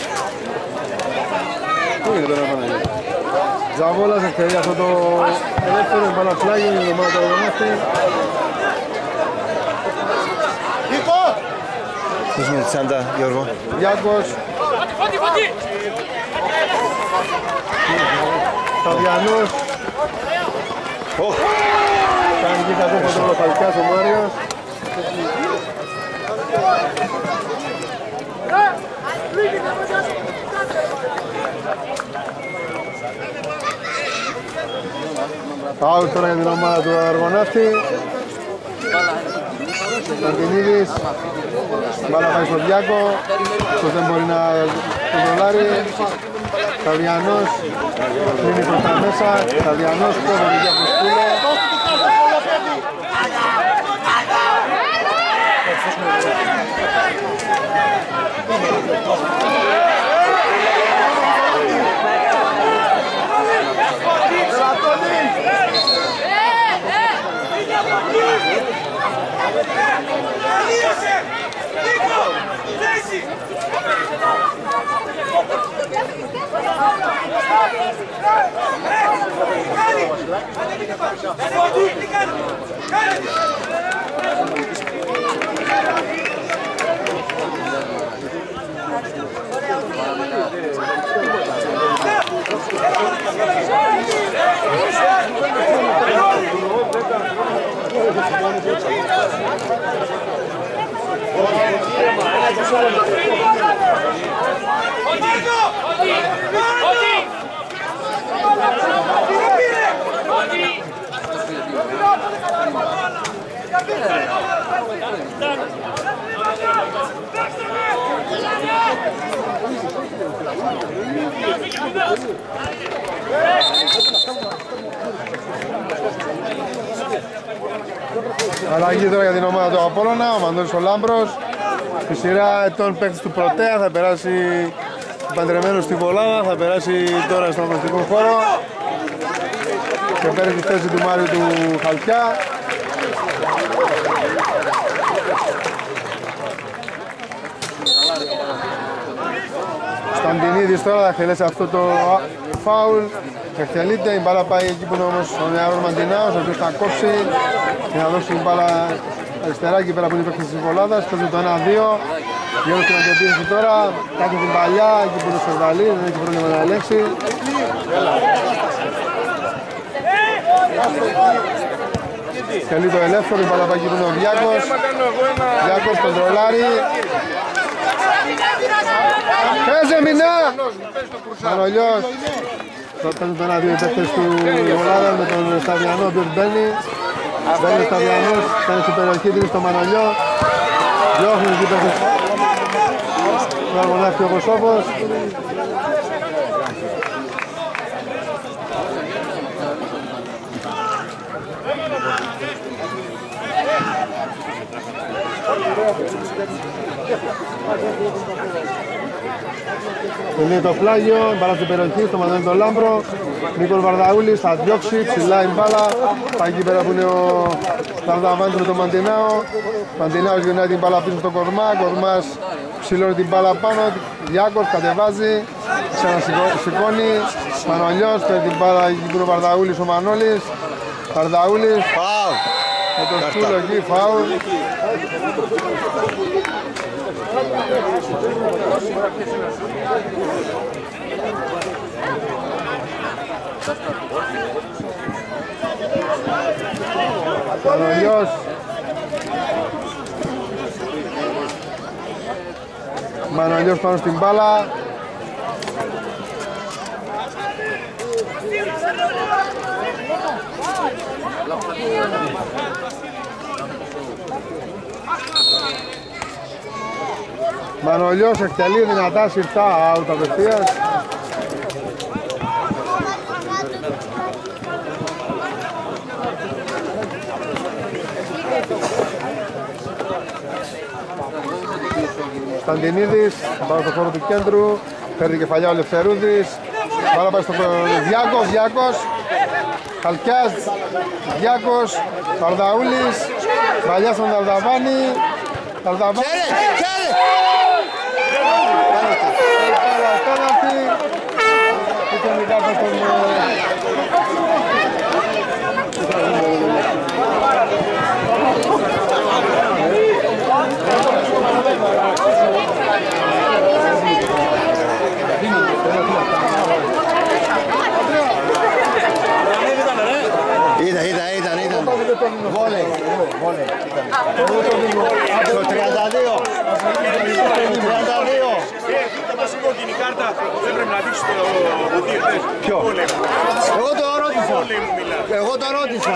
Πού είναι τώρα Παναγία. Ζαβόλας εκτελεί αυτό το ελεύθερο, η μπάλα φλάγει, η ομάδα του Αργονάτη. Πες με τη τσάντα, Γιώργο. Γιάκος. Σταδιανός. Κάνει και κακό κοντρόλ ο Χαλκιάς ο Μάριος. Out τώρα για την ομάδα του Αργονάτη. Καντινίδης. Μπάλα πάει στον Διάκο. Αυτός δεν μπορεί να κοντρολάρει. Σταδιανός. Μείνει προς τα μέσα. Σταδιανός. Κόβει για το Σκούλο. Αλλαγή τώρα για την ομάδα του Απόλλωνα, ο Μανώλης ο Λάμπρος. Στη σειρά ετών παίκτης του Πρωτέα θα περάσει παντρεμένος στη Βολάδα, θα περάσει τώρα στον αγωνιστικό χώρο και παίρνει τη θέση του Μάριου του Χαλκιά. Σταντινίδης τώρα θα εκτελέσει αυτό το φάουλ. Εκτελείται, η μπάλα πάει εκεί που είναι όμως ο νεαρός Μαντινάος, ο οποίος θα κόψει και να δώσει την μπάλα αριστερά εκεί πέρα που είναι η παίκτης της Βολάδας. Παίζει το ένα δύο. Γιώργος την αντιεπίθεση τώρα, κάτω την παλιά, εκεί που είναι ο Σερβαλή, δεν έχει πρόβλημα να ελέγξει. Θέλει το ελεύθερο, η μπάλα πάει εκεί που είναι ο Διάκος. Διάκος κοντρολάρει. Παίζε Μινά! Μανολιός. Παίζουν το ένα δύο οι παίκτες του Βολάδα με τον Σταδιανό, ο οποίος μπαίνει. Μπαίνει ο Σταδιανός, κάνει στην περιοχή, δίνει στο Μανολιό. Διώχνουν εκεί παίκτες. Ο Αργονάκη ο Κωσόβος. Είναι το πλάγιο, μπάλα στην περιοχή, στο Μανώλη τον Λάμπρο. Νίκος Βαρδαούλης θα διώξει, ψηλά η μπάλα. Πάει εκεί πέρα που είναι ο Λαρδαβάνης με τον Μαντινάο. Μαντινάος γυρνάει την μπάλα πίσω στον Κορμά. Κορμάς ψηλώνει την μπάλα πάνω. Διάκος κατεβάζει, ξανασηκώνει. Μανολιός παίρνει την μπάλα εκεί που είναι ο Βαρδαούλης ο Μανώλης. Βαρδαούλης με το σκούλο εκεί, φάουλ. Μανολιός. Μανολιός πάνω στην μπάλα. Μανολιός εκτελεί δυνατά συρτά, out απευθείας. Σταντινίδης, πάνω στο χώρο του κέντρου, παίρνει κεφαλιά ο Λευθερούδης, πάρα πάει στο Διάκος, Διάκος, Χαλκιάς, Διάκος, Παρδαούλης, Βαλιάς στον Ταρδαβάνη, Ταρδαβάνη. Πέναλτι, ήταν η κάρτα στον... Είδα, είδα, ήταν, ήταν. Βόλεϊ, βόλεϊ. Το τριάντα δύο. τριάντα δύο. Είτε μας είπε ότι η κάρτα δεν πρέπει να δείξει το ποτήρι. Ποιο? Εγώ το ρώτησα. Εγώ το ρώτησα.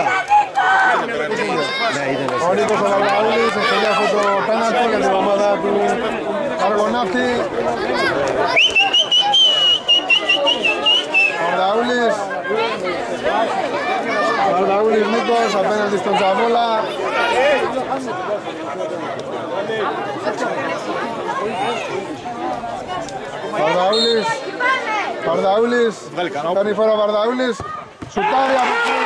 Ο Νίκος ο Βαρδαούλης εκτελεί αυτό το πέναλτι για την ομάδα του Αργοναύτη. Βαρδαούλης. Βαρδαούλης Νίκος απέναντι στον Τζαβόλα. Βαρδαούλης. Βαρδαούλης. Κάνει φορά ο Βαρδαούλης. Σουτάρει από εκεί.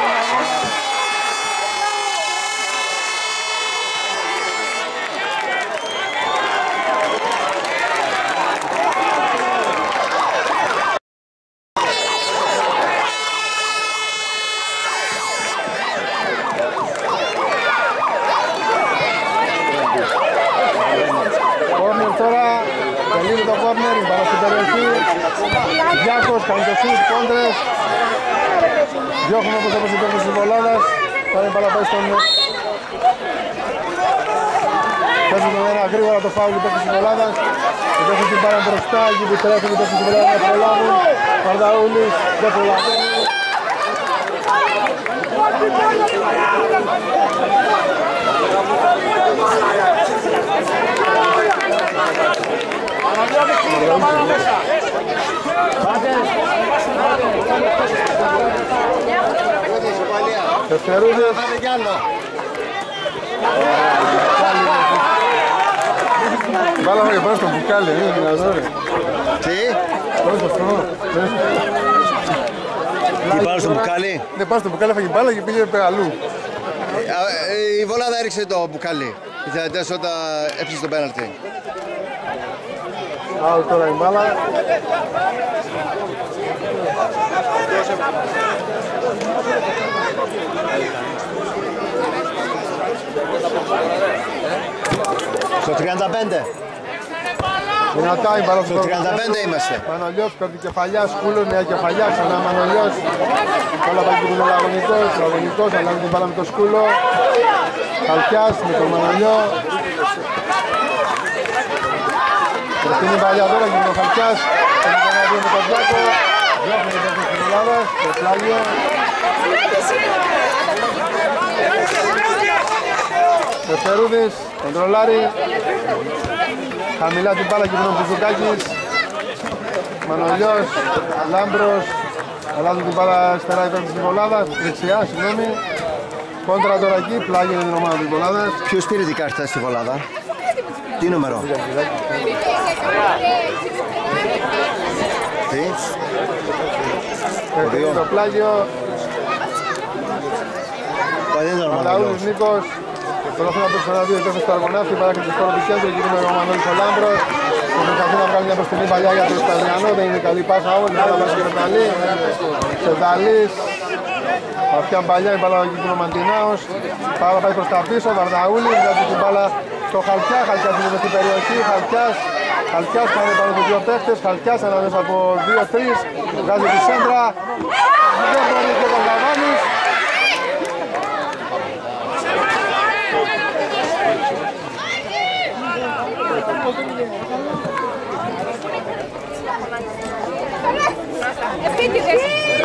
Διάκος, κάνει το σουτ, κόντρες. Διώχνουμε όπως όπως υπέρ της Βολάδας. Πάει πάρα πάει στον... Παίζει τον ένα γρήγορα το φάουλ υπέρ της Βολάδας. Και παίζει την πάρα μπροστά, εκεί που τρέχουν υπέρ της Βολάδας να προλάβουν. Παρδαούλης, δεν προλαβαίνει. Δευτερούδες. Βάλαμε και πάνω στο μπουκάλι, είναι δυνατό ρε. Τι? Πάνω στο φρόνο. Τι πάνω στο μπουκάλι? Ναι, πάνω στο μπουκάλι έφαγε μπάλα και πήγε αλλού. Η Βολάδα έριξε το μπουκάλι. Οι θεατές όταν έψησε το πέναλτι. Άλλο τώρα η μπάλα. τριάντα πέντε. Δυνατά η μπάλα στο τριάντα πέντε είμαστε. Μανολιός, παίρνει κεφαλιά, Σκούλος, νέα κεφαλιά, ξανά Μανολιός. Όλα πάει και ο αγωνικός, ο αγωνικός, αλλάζει την μπάλα με το Σκούλο. Χαλκιάς με τον Μανολιό. Προτείνει η παλιά τώρα, γίνεται ο Χαλκιάς. Έχει κανένα δύο με τον Διάκο. Διώχνει τον Διάκο της Ελλάδας, το πλάγιο. Δευτερούδης, κοντρολάρι. Χαμηλά την μπάλα και ο Μπουζουκάκης. Μανολιός, Λάμπρος. Αλλάζουν την μπάλα αριστερά υπέρ της Βολάδας, δεξιά, συγγνώμη. Κόντρα τώρα εκεί, πλάγει την ομάδα της Βολάδας. Ποιος πήρε την κάρτα στη Βολάδα? Τι νούμερο? Τι? Έχει το πλάγιο. Μαλαούδης Νίκος. Τώρα θέλω να παίξει ένα δύο υπέρ στο Αργονάφη, παρά και το σκόρο του κέντρου. Εκεί είναι ο Μανώλης ο Λάμπρος. Προσπαθεί να βγάλει μια προστινή παλιά για τον Σταδιανό, δεν είναι καλή πάσα όλοι, αλλά βάζει και Ρεταλή. Σενταλής. Αυτιά παλιά η μπάλα εκεί είναι ο Μαντινάος. Πάρα πάει προς τα πίσω, Βαρδαούλη, βγάζει την μπάλα στο Χαλκιά. Χαλκιάς είναι στην περιοχή, Χαλκιάς. Χαλκιάς πάνε πάνω από δύο παίχτες, Χαλκιάς ανάμεσα από δύο τρία. Βγάζει τη σέντρα. Δεν μπορεί και τον Γαβάνης. Επίτηδες!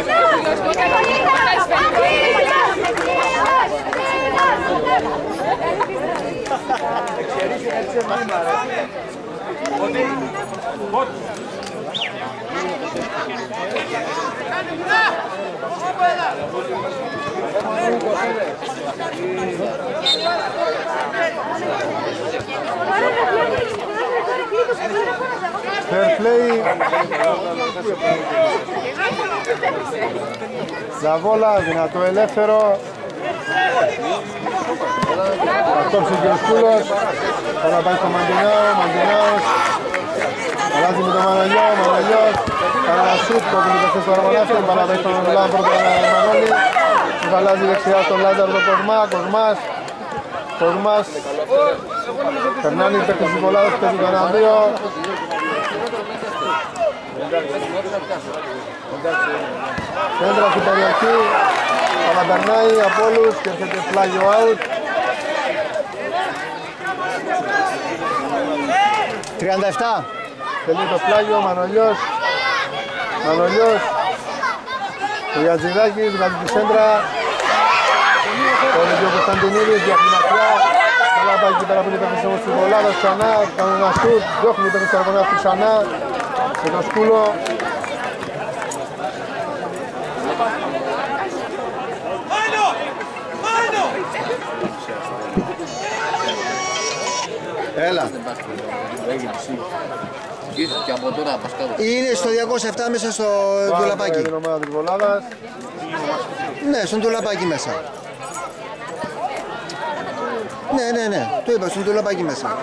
Fair play. Ζαβόλα, δυνατό ελεύθερο. Θα κόψει και ο Σκούλος. Τώρα πάει στο Μαντινάο, Μαντινάος. Αλλάζει με τον Μανολιό, Μανολιός. Κάνει ένα σουτ, κόβει το πέφτες στο Αργονάφη. Πάει να πάει στον Λάμπρο, τον Μανώλη. Τους αλλάζει δεξιά στον Λάζαρο, τον Κοσμά, Κοσμάς. Κοσμάς. Περνάνε οι παίκτες της Βολάδας, παίζει το ένα δύο. Κέντρα στην περιοχή, παραπερνάει από όλους και έρχεται πλάγιο out. τριάντα επτά. Τελεί το πλάγιο, Μανολιός. Μανολιός. Ο Γιατζηδάκης, βγάζει τη σέντρα. Τώρα ο Κωνσταντινίδης, διάχνει μακριά. Καλά πάει εκεί πέρα που είναι παίκτης όμως της Βολάδας ξανά. Κάνει ένα σουτ, διώχνει παίκτης της Αργονάφη ξανά. Με το Σκούλο. Έλα. Είναι στο διακόσια επτά μέσα στο ντουλαπάκι. Ναι, στο ντουλαπάκι μέσα. Ναι, ναι, ναι. Το είπα, στο ντουλαπάκι μέσα.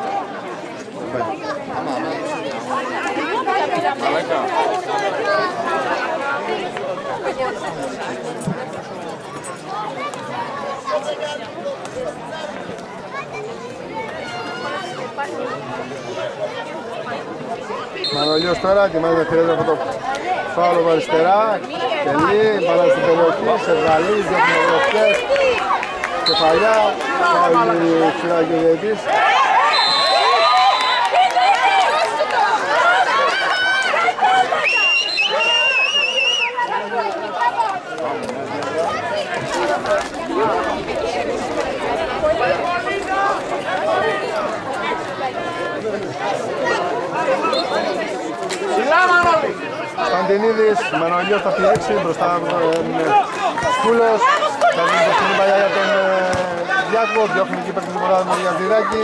Μανολιός τώρα ετοιμάζεται να χειρίζεται από το φάουλο από αριστερά. Τελεί, μπάλα στην περιοχή, σε βγαλεί, διώχνει γροθιές. Κεφαλιά, φάουλη ξηρά και ο διαιτής. Παντινίδης, Μανολιός θα πιέξει μπροστά Σκούλος. Θα δίνει το στην παλιά για τον Διάκο, διώχνει εκεί παίρνει την ποράδα με τον Γιανδυράκη.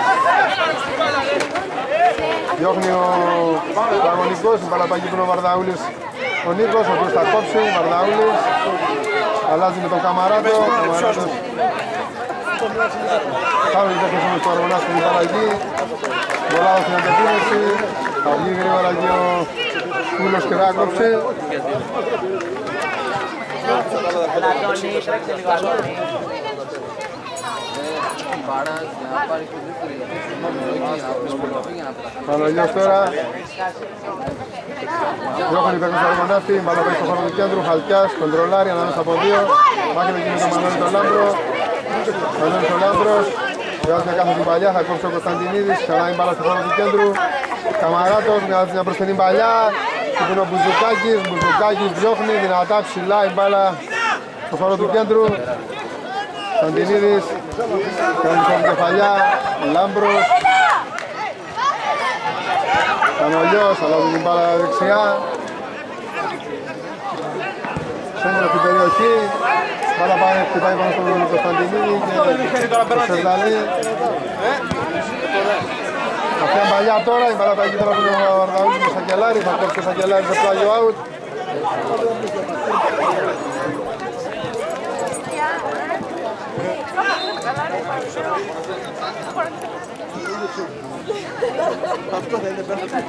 Διώχνει ο αγωνικός, η παλαπαγή που είναι ο Βαρδαούλης ο Νίκος, ο οποίος θα κόψει, Βαρδαούλης. Αλλάζει με τον Καμαράτο, Καμαράτος. Πάμε και τέχεσαι με το Αργονάς στην παλαγή. Βολάδος στην αντεπίνεση, θα βγει γρήγορα και ο Σκούλος και θα κόψει. Παναγιώτης τώρα. Διώχνει υπέρ του Αργοναύτη, μπάλα πάει στο χώρο του κέντρου, Χαλκιάς, κοντρολάρει ανάμεσα από δύο. Μάχεται εκεί με τον Μανώλη τον Λάμπρο. Μανώλης ο Λάμπρος. Βγάζει μια κάθε την παλιά, θα κόψει ο Κωνσταντινίδης, ξανά η μπάλα στο χώρο του κέντρου. Καμαράτος, βγάζει μια προσθενή παλιά. Και είναι ο Μπουζουκάκης, Μπουζουκάκης διώχνει, δυνατά ψηλά η μπάλα στο χώρο του κέντρου. Κωνσταντινίδης, κάνει την κεφαλιά, Λάμπρος. Κανολιός, αλλάζει την μπάλα δεξιά. Σέντρα στην περιοχή. Μπάλα πάει, χτυπάει πάνω στον Κωνσταντινίδη και το Σερδαλή. Αυτή είναι παλιά τώρα, η μπάλα πάει εκεί τώρα από τον Βαρδαούλη του Σακελάρη. Θα κόψει ο Σακελάρη σε πλάγιο out. Αυτό θα είναι πέρα.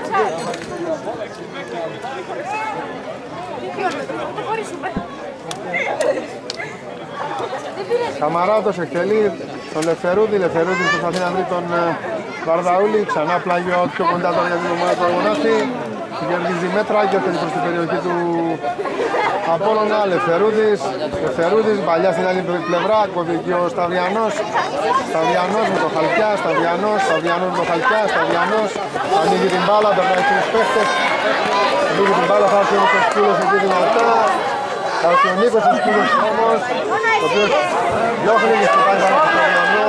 Καμαράτος εκτελεί τον Λευθερούδη, Λευθερούδης προσπαθεί να βρει τον Βαρδαούλη, ξανά πλάγιο πιο κοντά τώρα για την ομάδα του Αργοναύτη. Κερδίζει μέτρα και έρχεται προς την περιοχή του Απόλλωνα. Λευθερούδης, Λευθερούδης, παλιά στην άλλη πλευρά, κόβει εκεί ο Σταβιανός. Σταβιανός με το Χαλκιά, Σταβιανός, Σταβιανός με το Χαλκιά, Σταβιανός. Ανοίγει την μπάλα, περνάει στους παίχτες. Ανοίγει την μπάλα, θα έρθει ο Σκούλος εκεί δυνατά. Θα έρθει ο Νίκος ο Σκούλος όμως, ο οποίος διώχνει και σκυπάει πάνω στο Σταβιανό.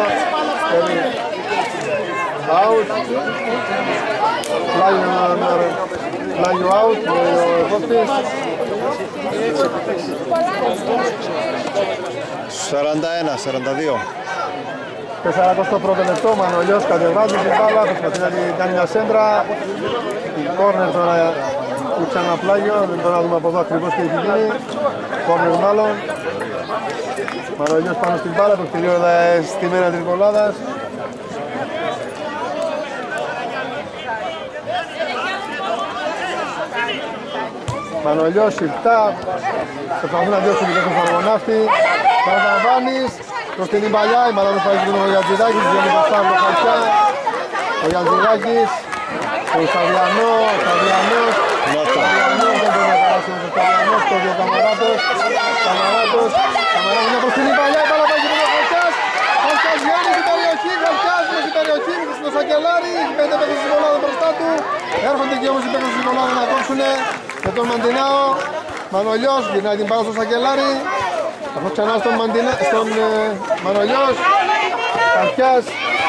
Out. Πλάγιο out, ο Βόκτης. σαράντα ένα σαράντα δύο. σαράντα πρώτο λεπτό, Μανολιός κατεβάζει την μπάλα, προσπαθεί να κάνει μια σέντρα. Η κόρνερ τώρα που ξανά πλάγιο, δεν μπορούμε να δούμε από εδώ ακριβώς τι έχει γίνει. Κόρνερ μάλλον. Μανολιός πάνω στην μπάλα, που τελείωνα στη μέρα τριπολάδας. Μανολιός, Ιπτά, προσπαθούν να διώξουν την στον Αργοναύτη. Καρδαβάνης, προς την Ιμπαλιά, η Μαλάνος πάει στον Γιαντζηδάκης, βγαίνει μπροστά από το Χαλκιά. Ο Γιαντζηδάκης, ο Σταβιανό, ο Σταβιανός, ο Σταβιανός, δεν μπορεί να περάσει ο Σταβιανός, το δύο Καμαράτος, Καμαράτος, Καμαράτος είναι προς την Ιμπαλιά, η μπάλα πάει και τον Χαλκιάς. Χαλκιάς βγαίνει στην περιοχή, Χαλκιάς με στην περιοχή, στο Σακελάρη, πέντε παίκτες της Βολάδα μπροστά του. Έρχονται και όμως οι παίκτες της Βολάδα να κόψουνε. Με τον Μαντινάο, Μανολιός, γυρνάει την μπάλα στο Σακελάρη. Αυτό ξανά στον, Μαντινα... στον ε, Μανολιός. Καρπιάς.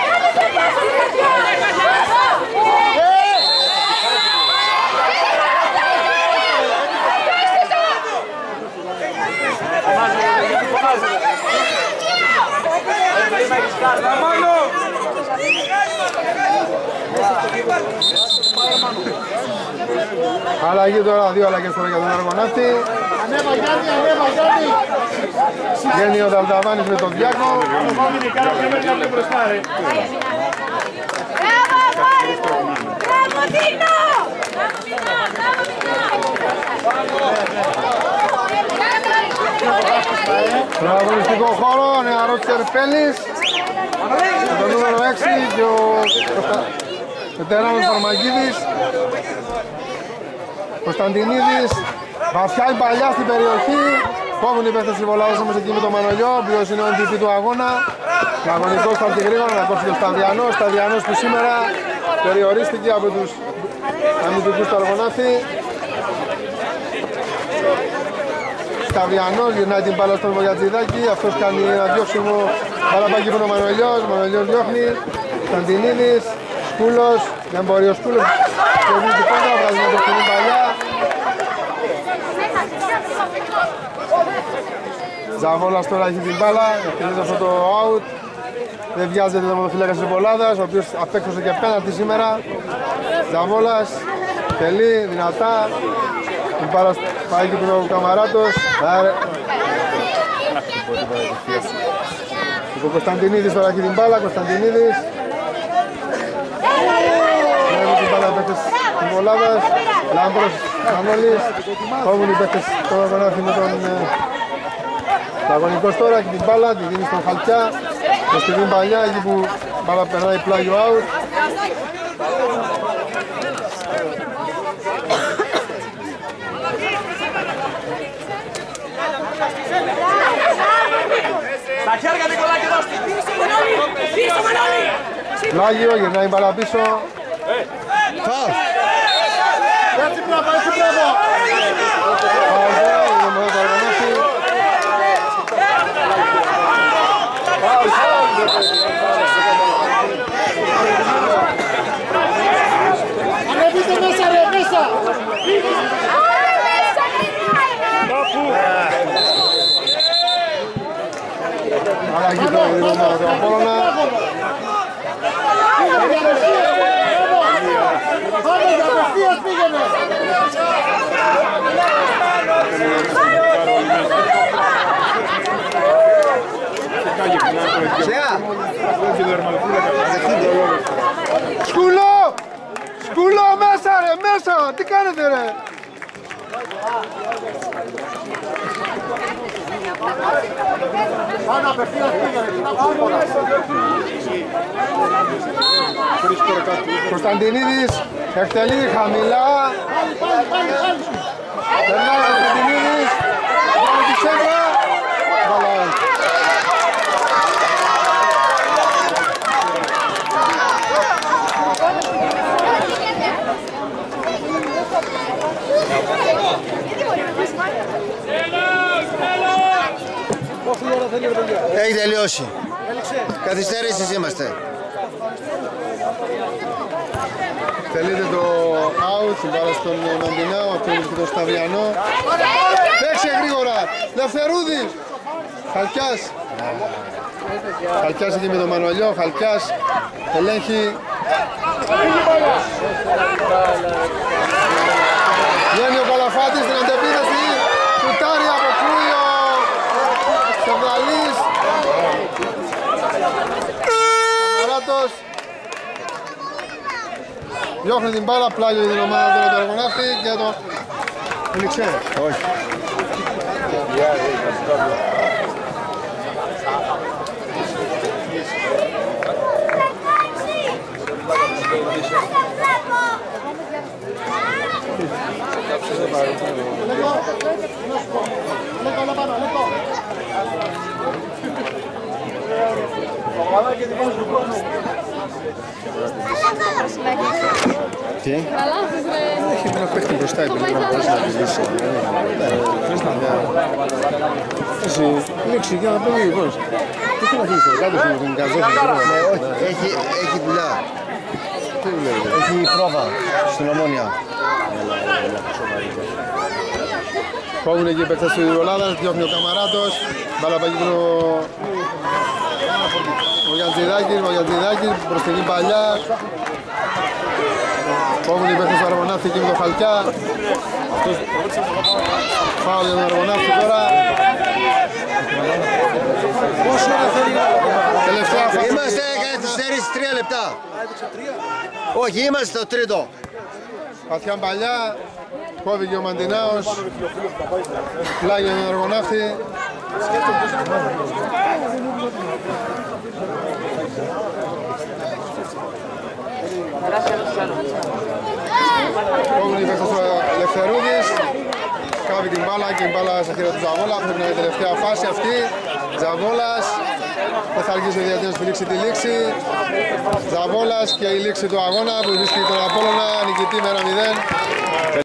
Αλλαγή τώρα, δύο αλλαγές τώρα για τον Αργοναύτη. Ανέβα Γιάννη, ανέβα Γιάννη. Βγαίνει ο Δαλταβάνης με τον Διάκο. Στον αγωνιστικό χώρο, νεαρός Τερπέλης. Με το νούμερο έξι και ο βετεράνος Φαρμακίδης. Κωνσταντινίδης, βαθιά η παλιά στην περιοχή. Κόβουν οι παίχτες της Βολάδας όμως εκεί με τον Μανολιό, ο οποίος είναι ο εμ βι πι του αγώνα. Αγωνικός θα έρθει γρήγορα να κόψει τον Σταβιανό. Σταβιανός που σήμερα περιορίστηκε από τους αμυντικούς του Αργοναύτη. Σταβιανός γυρνάει την μπάλα στον Βογιατζηδάκη, αυτός κάνει ένα διώξιμο. Μπάλα πάει από τον Μανολιός, Μανολιός διώχνει. Κωνσταντινίδης, Σκούλος, δεν μπορεί ο Σκούλος. Και βγει την κόντρα, βγάζει μια προστινή παλιά. Ζαβόλας τώρα έχει την μπάλα, εκτελείται αυτό το out. Δεν βιάζεται το ποδοφύλακας της Βολάδας, ο οποίος απέκτωσε και πέναλτι σήμερα. Ζαβόλας, τελεί, δυνατά. Την μπάλα πάει και ο Καμαράτος. Ο Κωνσταντινίδης τώρα έχει την μπάλα, Κωνσταντινίδης. Βλέπει την μπάλα οι παίκτες της Βολάδας. Λάμπρος, Μανώλης. Κόβουν οι παίκτες το Αργοναύτη με τον Αγωνικός τώρα και την μπάλα, τη δίνει στον Χαλκιά. Προς την παλιά, εκεί που μπάλα περνάει πλάγιο out. Τα χέρια Νικολάκη δώστη! Πίσω Μανώλη! Πλάγιο, γυρνάει μπάλα πίσω. Φάουλ. Έτσι μπράβο, έτσι μπράβο. Φάουλ, είναι μόνο το Αργονόφι. Φάουλ, φάουλ. Ανεβείτε μέσα ρε, μέσα. Αλλαγή τώρα για την ομάδα του Απόλλωνα. Πάμε για απευθείας πήγαινε. Σκουλό! Σκουλό μέσα ρε, μέσα! Τι κάνετε ρε! Πάμε απευθείας πήγαινε. Τι να πούμε. Κωνσταντινίδης εκτελεί χαμηλά. Πάλι, πάλι, πάλι, πάλι. Περνάει ο Κωνσταντινίδης. Πάμε τη σέντρα. Μπαλά. Έχει τελειώσει. Καθυστέρησης είμαστε. Τελείται το out, την μπάλα στον Μαντινάο, αυτό είναι και τον Σταυριανό. Παίξε γρήγορα, Λευθερούδης. Χαλκιάς. Χαλκιάς εκεί με τον Μανολιό, Χαλκιάς ελέγχει. Βγαίνει ο Καλαφάτης στην αντεπίθεση, σουτάρει από Κρούιο, Σεβδαλής. Καμαράτος. Διώχνει την μπάλα, πλάγιο για την ομάδα τώρα του Αργοναύτη και το Ελιξέ. Όχι. Τι? Έχει ένα παίχτη μπροστά η πελίγα να μπορείς να τη λύσει. Θες να δει. Εσύ, λέξη για να πει λοιπόν. Τι θέλει να φύγεις τώρα, κάτω σου την καζόφη. Έχει, έχει δουλειά. Τι λέει. Έχει πρόβα στην Ομόνια. Κόβουν εκεί οι παίκτες του Ιωλάδας, διώχνει ο Καμαράτος. Μπάλα πάει εκεί ο Γιαντζηδάκης, ο Γιαντζηδάκης προς την παλιά. Κόβουν οι παίκτες του Αργοναύτη εκεί με τον Χαλκιά. Φάουλ για τον Αργοναύτη τώρα. Τελευταία φάση. Είμαστε καθυστερήσει τρία λεπτά. Όχι, είμαστε στο τρίτο. Πατιά παλιά. Κόβει και ο Μαντινάος. Πλάγιο για τον Αργοναύτη. Κόβουν οι παίκτες του Ελευθερούδης. Κάβει την μπάλα και η μπάλα στα χέρια του Τζαβόλα. Πρέπει να είναι η τελευταία φάση αυτή. Τζαβόλας. Δεν θα αργήσει ο διαιτητής να λήξει τη λήξη. Τζαβόλας και η λήξη του αγώνα που βρίσκει τον Απόλλωνα νικητή με ένα μηδέν.